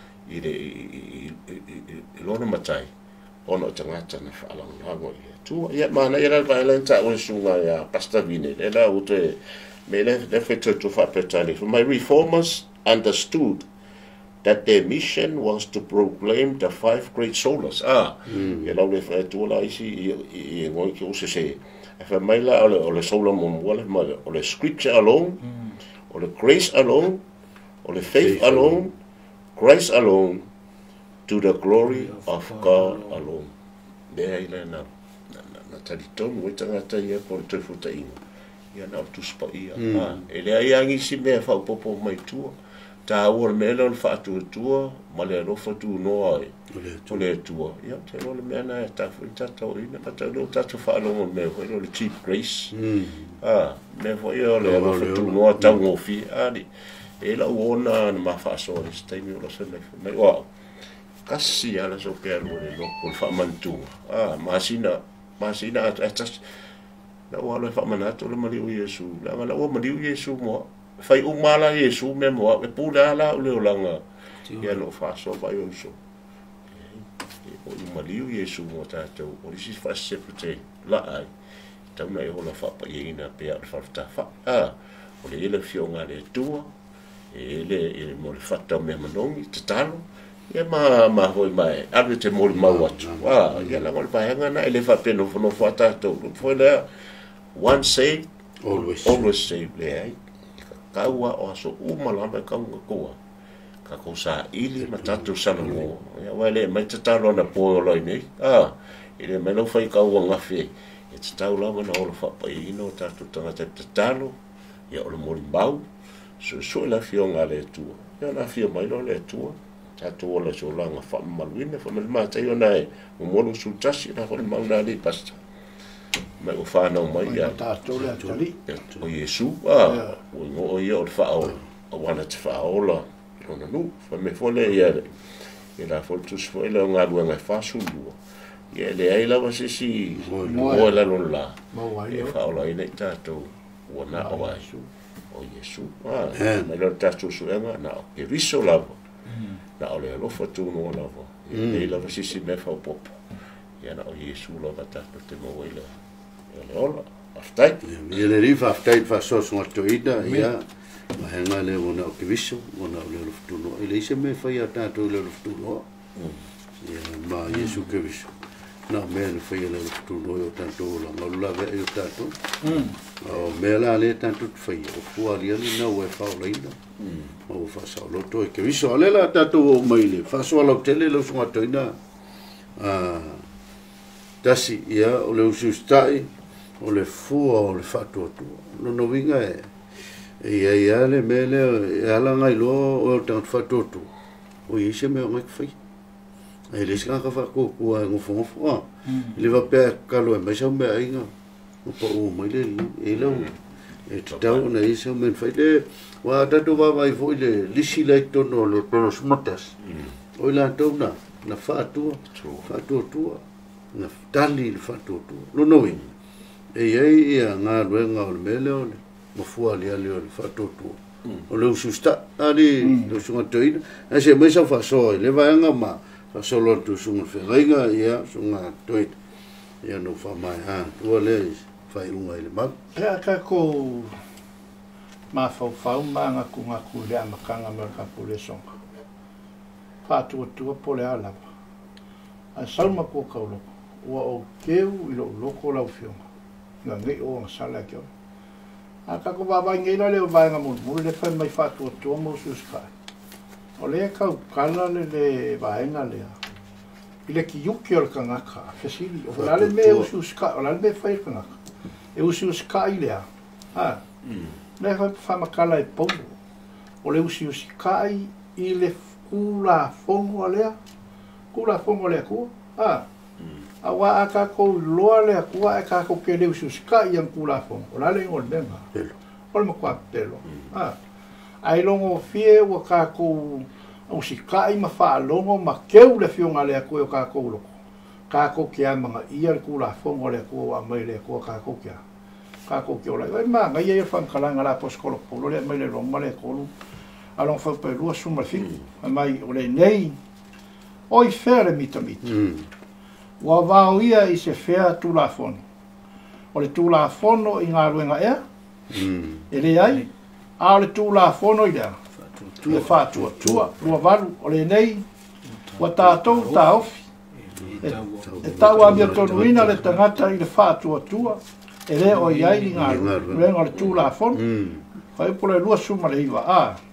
lona matai ono tangata na fala ngo tu ia mana ia violenta o sunga ya pasta vine ela ute mele le feto to fa petali my reformers understood that their mission was to proclaim the 5 great solas. E lau le whae tuola isi I ngoi ki o se fa mai la o le sola mo wale o le scripture alone, o le grace alone, o le faith alone, Christ alone, to the glory of God alone. Mea ila na talitonu e tangata ia po le toifuta inga. Ia na tu spa ia. E le ai angi si mea whaupopo mai tua. ta ua me le whaatuatua ma le alofa tu noa ai o le tua ia te lo le mea na e tafu i tatau ina ma tau lo tatu whaalonga me hoi lo le cheap grace me hoi o le alofa tu noa tau ngofi ali e la uona na ma whaasoa i staimi o la selefa mai wao kasi ala so pe alu le lo o whaamantu masina atas na ua lo whaamanato le maliu Yesu la ua maliu Yesu mo fai umala Yesu me mo e pula ala o le olanga ia lo whaasoa vai o so o i maliu Yesu mo tātou o risi whaasepute la ai tauna e hola whapa i ina pe a whafta o le ele fionga le tua ele mo le whata me manongi te talo ia ma hoi mai ave te mori mau atu ia la ngol pahenga na ele whapeno whono whatatou foi lea once saved always saved le ai kaua o aso umalama kaunga kua ka ko sa ili matatu salongo ya wale mai te talo na polo nei ile mai no fai ka wanga fe e te talo na o fa pa ino tatu tanga te talo ya o mo bau so la fionga le tu ya la fio mai lo le tu tatu o le so langa fa maluine fa mal tai ona e o mo su tasi na ko mau na li pasta mai o fa no mai ya tatu le tali o Yesu o mo o yo fa o wana te fa ola ona nu fa me fole ia e la foltus foi la nga luanga fa sulu ia le ai la wase si mo la lola e fa ola ina tato ona o Yesu o Yesu ma lo tato suenga na e riso la na ole lo fotu no la vo e la wase si me fa pop ia na o Yesu lo tato te mo ile e ola aftai ia le rifa aftai fa so so toida ia ma henga le ona o kiviso ona o le luftuno ele se me fai atato le luftuno ma Yesu kiviso na me le fai le luftuno o tanto la malula ve o tanto o me la le tanto fai o fu ali na o fa o leina o fa sa lo to kiviso le la tanto o mai le fa so lo tele lo so toina tasi ia o le usustai o le fu o le fatu no vinga ia le mele ala ngai lo o tant fatoto o ise me ngai fai ai le ska ka fa ko ngo fo le va pe ka lo me sa me ainga o po o mai le e lo e tau na ise me fai le wa tatu va vai foi le lisi le tono le pelos motas o la tona na fatu na tali le fatoto lo no wi e ia nga lo nga o mele o mo fu ali o fatoto o le ususta ali do sunga toina e se me sa fa so le va nga ma fa so lo tu sunga ferreira ia sunga toina ia no fa mai o le fai unga ile ma ka ko ma fa ma nga ku le ma kanga ma ka po le songa fa tu po le ala a salma ko ka lo o keu i lo ko la fionga nga ngai o sala ke a ka ko baba ngai le va nga mo le fa mai fa tu mo su ska o le ka kala le va nga le ile ki yuki o ka nga ka fesili o la le me o su ska o la le fa ka nga e o su ska ile le fa ma kala e po o le o su ska i le kula fongo le ku awa aka ko loa le akua e ka ko ke le ususka i ang kula fong o la le ngol denga o le makwa telo ai longo fie o ka ko usika i mafa longo ma keu le fionga le akua o ka ko lo ka ko ke ama i al kula fong o le akua a mai le akua ka ko ke o la ma ngai e fan kala ngala poskolo polo le mai le lo male ko alon fa pe lo suma fi mai o le nei oi fere mitamit wa vao ia i se fea tulafono. O le tulafono i ngā ruenga ea. E le ai. A o le tulafono i lea. Le whātua tua. Rua valu. O le nei. Wa tātou tā ofi. E tau a mia tonuina le tangata i le whātua tua. E le o i ai i ngā ruenga o le tulafono. Whai pole lua suma le iwa.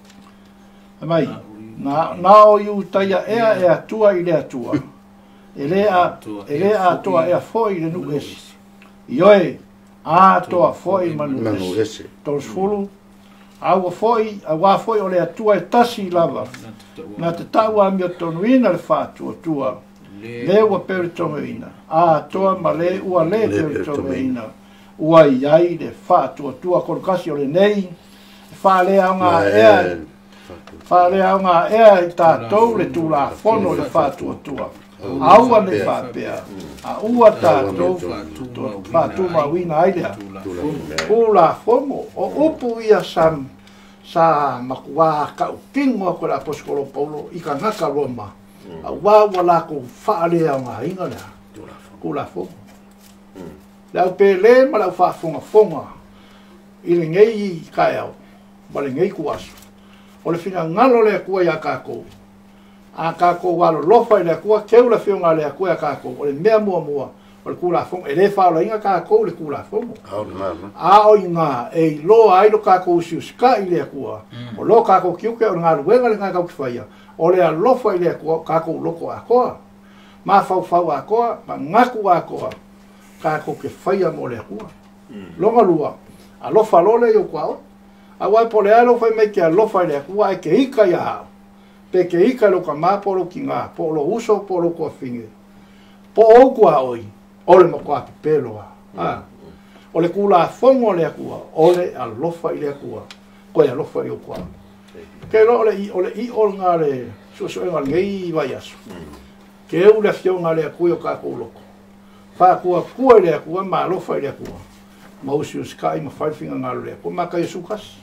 Mai. Nā o iu taia ea e atua i le atua. Ele a toa e a foi le nu esi. Ioe, a toa foi manu esi. Tos fulu, Aua foi, awa foi o le atua e tasi lava. Na te taua mi o tonuina le whātua tua. Le ua pere tonuina. A toa ma le ua le pere tonuina. Ua iai le whātua tua korokasi o le nei. Whālea ngā ea. Whālea ngā ea i tātou le tūla whono le whātua tua. Aua le whāpea. A ua tātou whātua mawina ailea. Tūla whono. O upu ia sa makua ka ukingo ko la poskolo Paulo i ka ngaka Roma. A ua la ko whaalea ngā inga lea. Tūla whono. Lau pele ma lau whaafonga. I le ngei kai au. Ma le ngei kuasu. O le whina ngalo lea kua i a kākou. A kākou walo lofa i lea kua, keu la whiunga lea kua i a kākou. O le mea mua mua, o le kula fonga. E le whaola inga kākou le kula fonga. A o inga, e loa ailo kākou usiusika i lea kua. O lo kākou kiuke o ngā ruenga le ngā kau kiwhaia. O lea lofa i lea kua, kākou loko a koa. Ma whau a koa, ma ngaku a koa. Kākou ke whaia mo lea kua. Longa lua, a lofa lole i o kua o. A wai po le alo fai mai ke alofa le kua e ke ika ia hao. Pe ke ika lo ka mapolo ki ngā, po lo uso, po lo kua finge. Po o kua oi, o le makua pipelo a. O le kula fongo le kua, o le alofa i le kua, koe alofa i o kua. Ke lo o le i o ngā le, so e ngā ngei vai asu. Ke eu le fio ngā le kua o kako loko. Wha kua le kua, ma alofa i le kua. Ma usi o skai ma whaifinga ngā le kua, ma kai sukasi.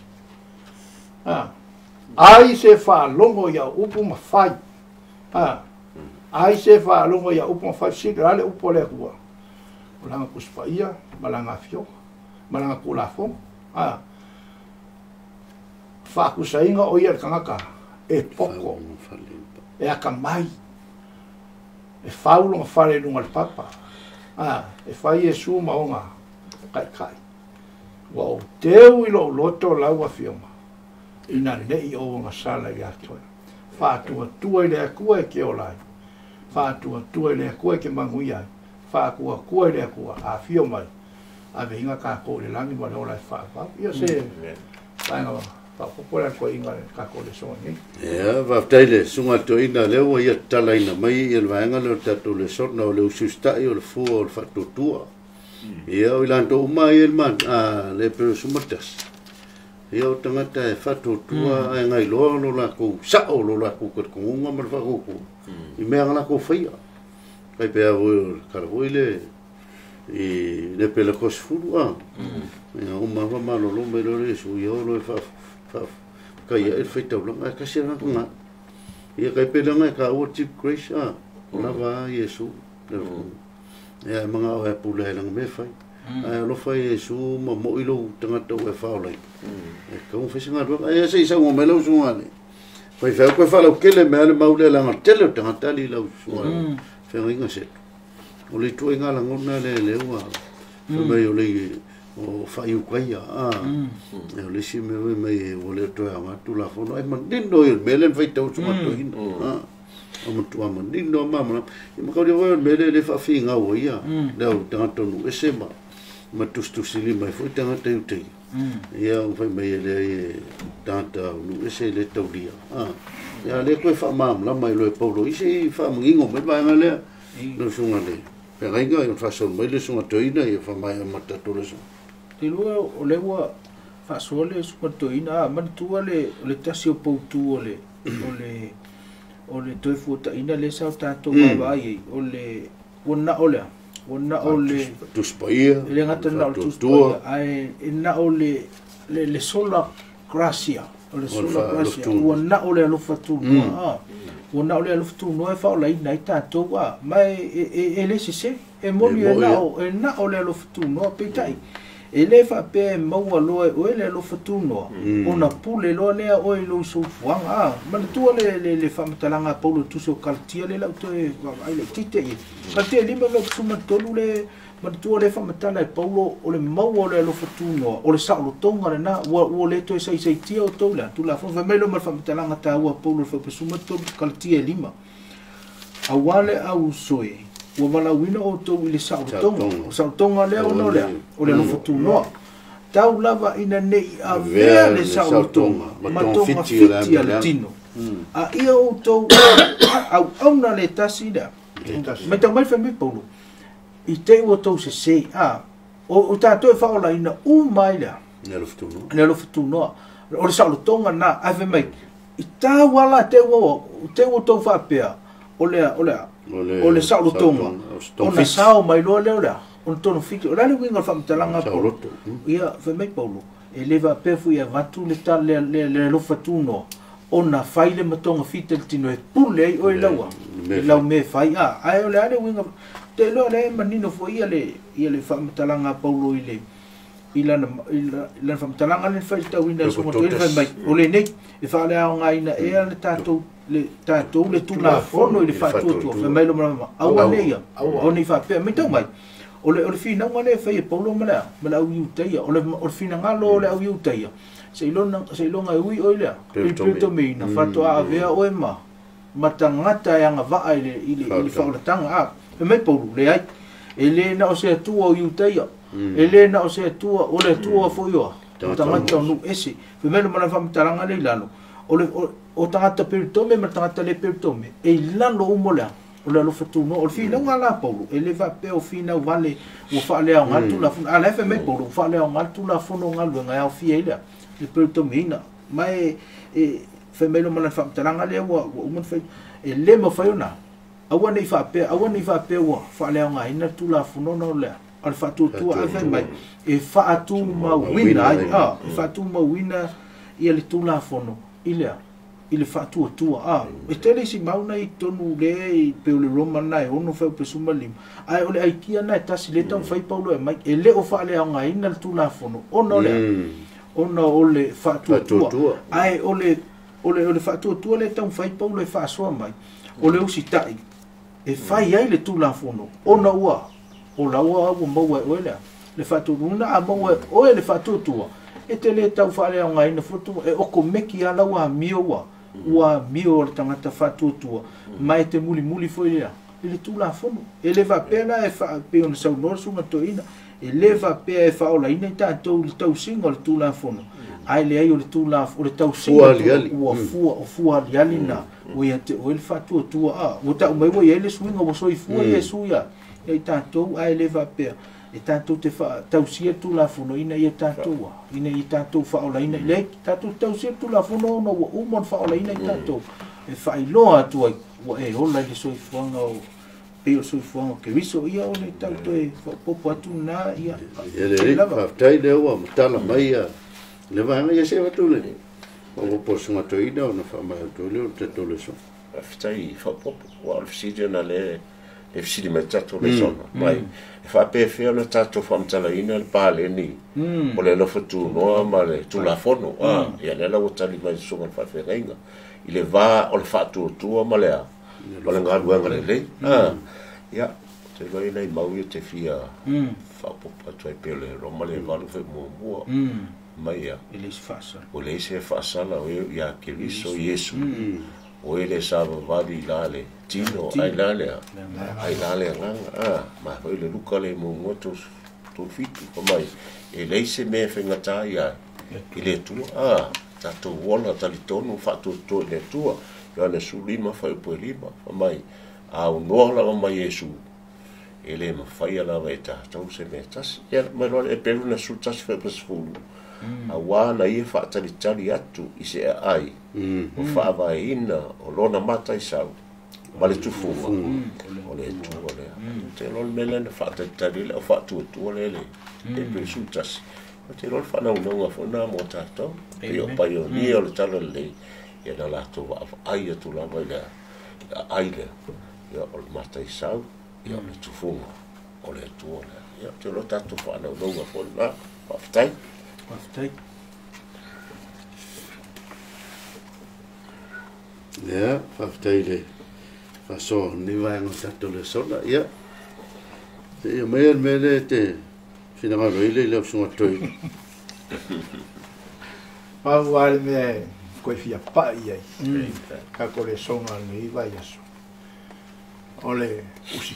Ai se fa longo ya upu ma fai. Ai se fa longo ya upu ma fai si grale upu le kua. Malanga kuspaia, malanga fio, malanga kula fo. Fa kusainga o ia kangaka e poko. E aka mai. E faulo ma fale lunga le papa. E fai e su maonga kai kai. Wow, teu ilo loto laua fioma. Ina nei o nga sala i atoe. Whātua tua i lea kua e ke olai. Whātua tua i lea kua e ke mangui ai. Whākua kua i lea kua a fio mai. A vehinga kā kou le langi ma le olai whāpau. Ia se, tainga whāpopora koe inga kā kou le songa. Ia, whaftaile, sunga to ina leo ia talaina mai i el vaenga leo tatu le sotna o le usustai o le fua o le whatutua. Ia o ilanto umai el man, le pero sumatas. Ia o tangata e whatutua e ngai loa lo lako, sao lo lako kat kongunga mar whakoko. I mea lako whaia. Kai pēa voi karawoi i le pela kosfuru a. Ia o mawa malo lo me lo re su ia o lo e kai e whaitau langa e kasi ranga ngā. Ia kai pēla ngai ka o Chief Grace a. Lava Yesu. Ia mga o e pula e langa me whai. Ai lo fai e su ma mo ilo tangata o e whaolai. E kau whasinga rua. Ai asa isa o melau sungane. Fai whau koe whalau kele mea le maule langa tele o tangata li lau sungane. Whenga inga set. O le tua inga langona le leua. Whamai o le o whai ukaia. E o le si mewe mai o le toa amatu la whono. Ai mandino i mele whai tau sumato hina. Amatua mandino mamana. I makauri o mele le whawhi ngau ia. Leo tangata nu esema. Ma tustusi lima e foi tangata iutei. Ia o fai mai ele e tangata nu ese le taulia. Ia le koe whamam lama i loe paulo. Ise i whamangingo me vaenga lea. No sunga le. Pea inga i whason mai le sunga toina i whamai a matatu le sunga. Te lua o le ua whasoa le sunga toina. Mantua le tasi o poutu o le toifu ta ina le sao tato wawai. O le wana o lea. Wana o le tuspaia le ngata na o tuspaia ai ina o le sola gracia o le sola gracia wana o le alofatu wana o le alofatu no e fa o la ina ita toa mai e le se e moli na o le alofatu no petai e le fa pe maua loe o le alofatu no ona pule lo le o lo so fuanga man tu le fa matalanga paulo tu so kaltia le la to e ai le tite kaltia lima lo suma tolu le man tu le fa matala e paulo o le maua le alofatu no o le sa lo tonga le na o le to sai tia o to la tu la fa melo ma fa matalanga ta o paulo fa suma to kaltia lima awale au soe o wala wina o tō i le sautonga. O sautonga lea o no lea. O le lofatu noa. tau lava ina nei a vea le sautonga matonga fiti al tino a ia o tau au na le tasi da me tau mai whamei paulu i te ua tau se o tātou e whaola ina mai lea ne alofitu noa o le sautonga na ave mai i tā wala te ua tau whapea o le sautonga o na sao mai loa leo lea on tono fiki o lale winga whamtalanga polo ia whamei paulo e lewa pefu ia vatu le ta le lofa tuno o na whaile matonga fita le tino e pule ai oi laua e lau me whai ai o le ale winga te loa le manino fo ia le whamtalanga paulo i lana whamtalanga le whai tau ina sunga toi le whamei o le nei e whaale ao ngā ina e le tātou le tula fono i le whatuatua whamei lo marama aua leia o ni whapea me tau mai o le fina ngale fai paulo mala au yuteia o le fina ngalo le au yuteia se ilonga ui oilea pilpilto me na fato a vea o ema matangata yang va ile faula tanga me paulo le ai ele na o se tua o yuteia ele na o se tua o le tua fo yo tangata no ese fe me mana fa mtaranga le lalo o tangata pilto me matangata le pilto me e lalo umola o le alofa tuno o le fina ngala paulo e le va pe o fina vale o fa le au ngatu la funa ala fe me paulo fa le au ngatu la funa ngalu nga au fiela le perto mina mai e fe me lo mana fa talanga le o mon fe e le mo fa yona awa nei fa pe o fa le au nga ina tu la funa no le al fa tu a fe mai e fa atu ma wina fa tu ma wina ia le tu la fono ile fatu tua e tele si mauna i tonu le pe le roma nai ono fa pe sumalim ai ole ai kia na tasi le tau fai paulo e mai e le o fa le anga ina tu la fono ono ole fatu tua ai ole fatu tua le tau fai paulo e fa so mai ole o sitai e fai ai le tu la fono ono ua o la ua o mo le fatu runa a mo o le fatu tua e tele tau fa le anga ina foto e o ko meki ala wa mio le tangata fatu tua mai te muli foi ele tu la fono ele va pena e fa pe on sa no suma toina ele va pe e fa ola ina tanto le tau singo le tu la fono ai le ai o le tu la o le tau singo o fu ali na o ia te o ele fatu tua o ta mai voi ele swinga o so i fu e suia e tanto ai le va pe e tanto te fa tau sia tu la fono ina ia tanto ina i tanto fa ola ina le tanto tau sia tu la fono no o mon fa ola ina tanto e fa i loa tu ai o e ola le so i fuanga o pe o so i fuanga ke viso ia o le tanto e popo atu na ia ele fa tai le o tala mai le va ia se va tu le o po so to ina no fa mai to le te to le so fa tai fa popo o alfisidio le e fisi me tato le sona mai e fa pe fe le tato fam tala ina le pale ni o le lo fatu no ma le tu la fono e le la tali mai so ma fa fe renga ile va o le fatu tu ma le o le ngal wanga le ya te vai nei mau te fia fa popa tu pe le ro ma le va lo fe mo mai ya ele se fasa o le se fasa la o ya ke viso yesu o ele sava vali lale tino ai lale ma o le luka le mo moto to fiti o mai e le se me fengata ia ile tu tato wona talitonu fa to le tua ya le sulima fa po lima o mai a un nola o mai Yesu ele ma fai ala veta tau se metas ya ma lo e pelu na sutas fa pesfulu a wana ia fa tali atu i se ai o fa vai ina o lona mata i sau ma le tufu o le tu o le te lol melen fa tali le fa tu le e pe sutas o te lol fa na unga fo na mo tato e o pa yo ni o le talo le ia na la tu va ai tu la vai le ai le ia o mata i sau ia le tufu o le tu o le ia te lo tato fa na unga fo na fa tai ya faftai le fa so ni vai no tato le sola ya te me te fina ma le so toi pa wal me ko fia pa ia ka ko le songa ni vai aso ole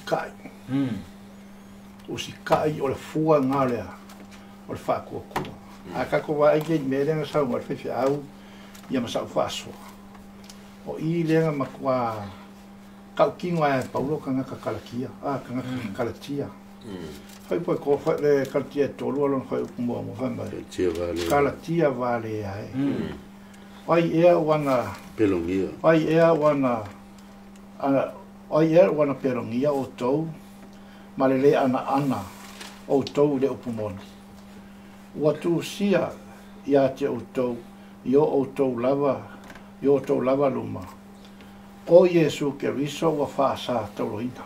usikai ole fua ngale ole fa ko a ka ko wa ke me le sa wa fe au ia ma sa fa so o I le ma kwa ka kingo ai paulo kanga ka kalakia kanga kalatia fai po ko fa le kalatia to lo lo fai mo mo fa ma kalatia vale ai ai e wana pelongia ai e wana ai e wana pelongia o tou malele ana o tou le upumoni ua tu sia ia te o tou yo o tou lava luma o Yesu ke riso wa fa sa toloina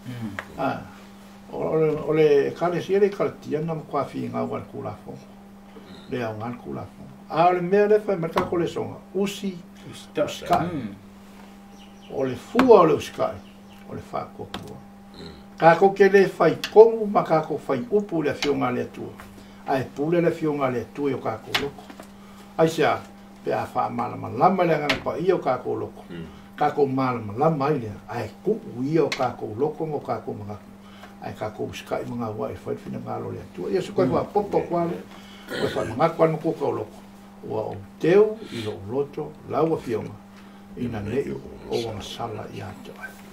ole kale sia le kaltia na kwa fi nga wa kula fo le a ngal kula fo ale me le fa merka ko le songa usi ska ole fu ole ska ole fa ko ka ko ke le fai ko ma ka ko fai upu le fionga le tu ai pule le fionga le tu yo ka ko loko ai sia pe a fa mala lama le nga pa io ka ko loko ka ko mala lama ile ai ku io ka ko loko mo ka ko ma ai ka ko ska i mga wa fai fina ngalo le tu ia su ko wa popo kwa ko fa nga kwa no ko ko loko wa o teu I lo loto la wa fionga ina le o wa sala ia to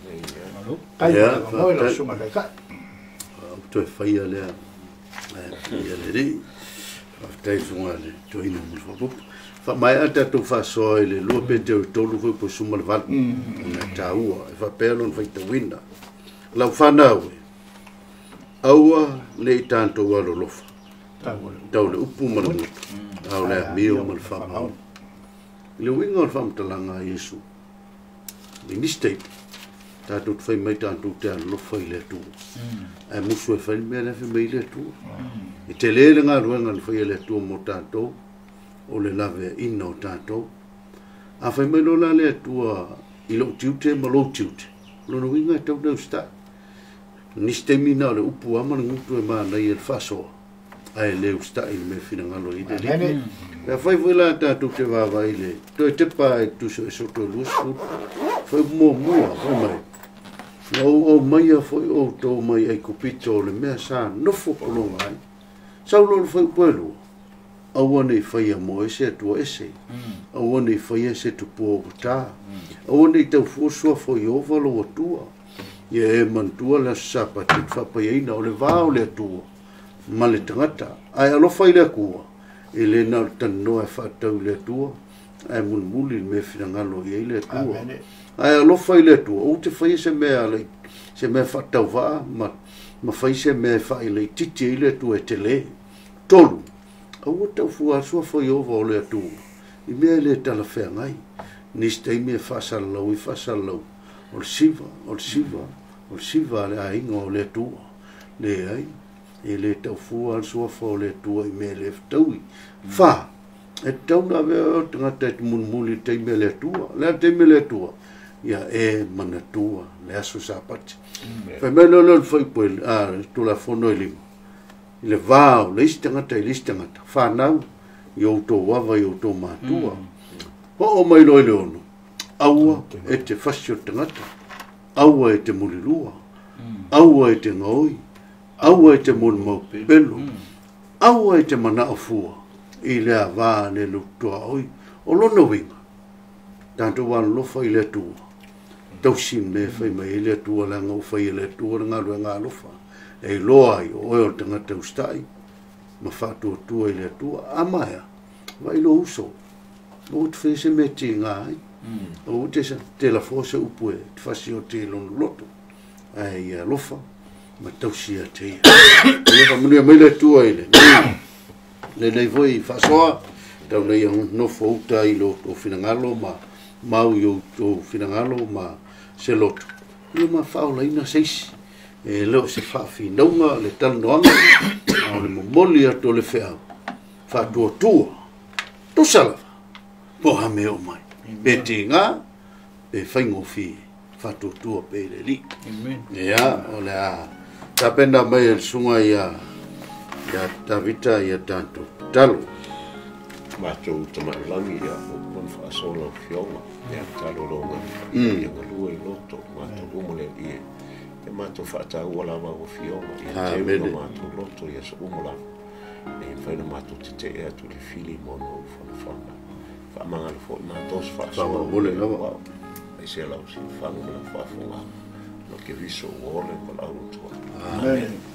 kai no lo suma kai to fai ale ia le ri tai sunga le to ina mo fa mai ata to fa so le lo pe te to lu ko suma le val na taua fa pelo fa te winda la fa na we aua le tanto wa lo lofa tau le upu ma le au le mio ma le fa ma le winga fa mtalanga Yesu le mistake tatu fai mai tatu te lo fai le tu ai musu fai me le fai le tu I te le nga ruanga fai le tu mo tatu o le lave ino tatu a fai mai lo la le tu I lo tiute ma lo tiute lo no winga tau de sta ni ste mina le upu ama ngutu e ma na I faso ai le sta I me fina ngalo I de le fai vola tatu te va vai le to te pa tu so to lu fai mo fai mai o mai foi o to mai ai kupito le mea sa no fo kolonga ai sa lo foi puelo awone fai mo ese tu ese awone fai ese tu po ta awone te fo so foi over lo tua ye man tua la sapa te fa pa ai na le va o le tua male tangata ai alo fai le ku ele na tano e fa tau le tua ai mun muli me fina ngalo ye le tua ai alo fai le tu o te fai se me ale se me fa tau va ma fai se me fa ile titi ile tu e tele tolu o te fu a so foi o vo le tu I me le tala fe ngai ni stei me fa salo I fa salo o siva le ai ngo le tu le ai e le tau fu a so fo le tu I me le tau fa e tau na ve o tanga te mun muli te me le tu le te me le tu ia e manatua le aso sapati fa me lo foi poi tu la fono ele le vao le istangata fa nau yo to wava yo to matua o mai lo le ono aua e te fasio tangata aua e te mulilua aua e te ngoi aua e te mun mo pelo aua e te mana ofua I le ava ne lutua oi o lono winga tanto wan lo foi le tu tau sim me fai mai le tu la ngo fai le tu nga lo nga lo fa e lo ai o tanga te ustai ma fa tu le tu amaya vai lo uso o te fese me tinga ai o te la forse upue te fasi o te lon loto ai lo fa ma tau sia te le fa mune mai le tu ai le voi fa so tau le no fo tai lo o finangalo mau yo to finangalo ma se loto le ma fa la ina seis e lo se fa finonga le tal noanga o le momoli to le fea fa tu sala po ha me o mai betinga e faingo fi fa tu pe le li ya o la tapenda mai el sunga ya tavita ya tanto talo matou tamalangi ia mon fa solo fionga ia talo longa ia ngalua I loto matou umole ia e matou fa ta wala wa fionga ia te matou loto ia so umola e fai na mato te e atu le fili mono fona fa manga le fo ma tos fa Fa ole lava. e se la usi fa no la fa fonga no ke viso ole ko la uto Amen.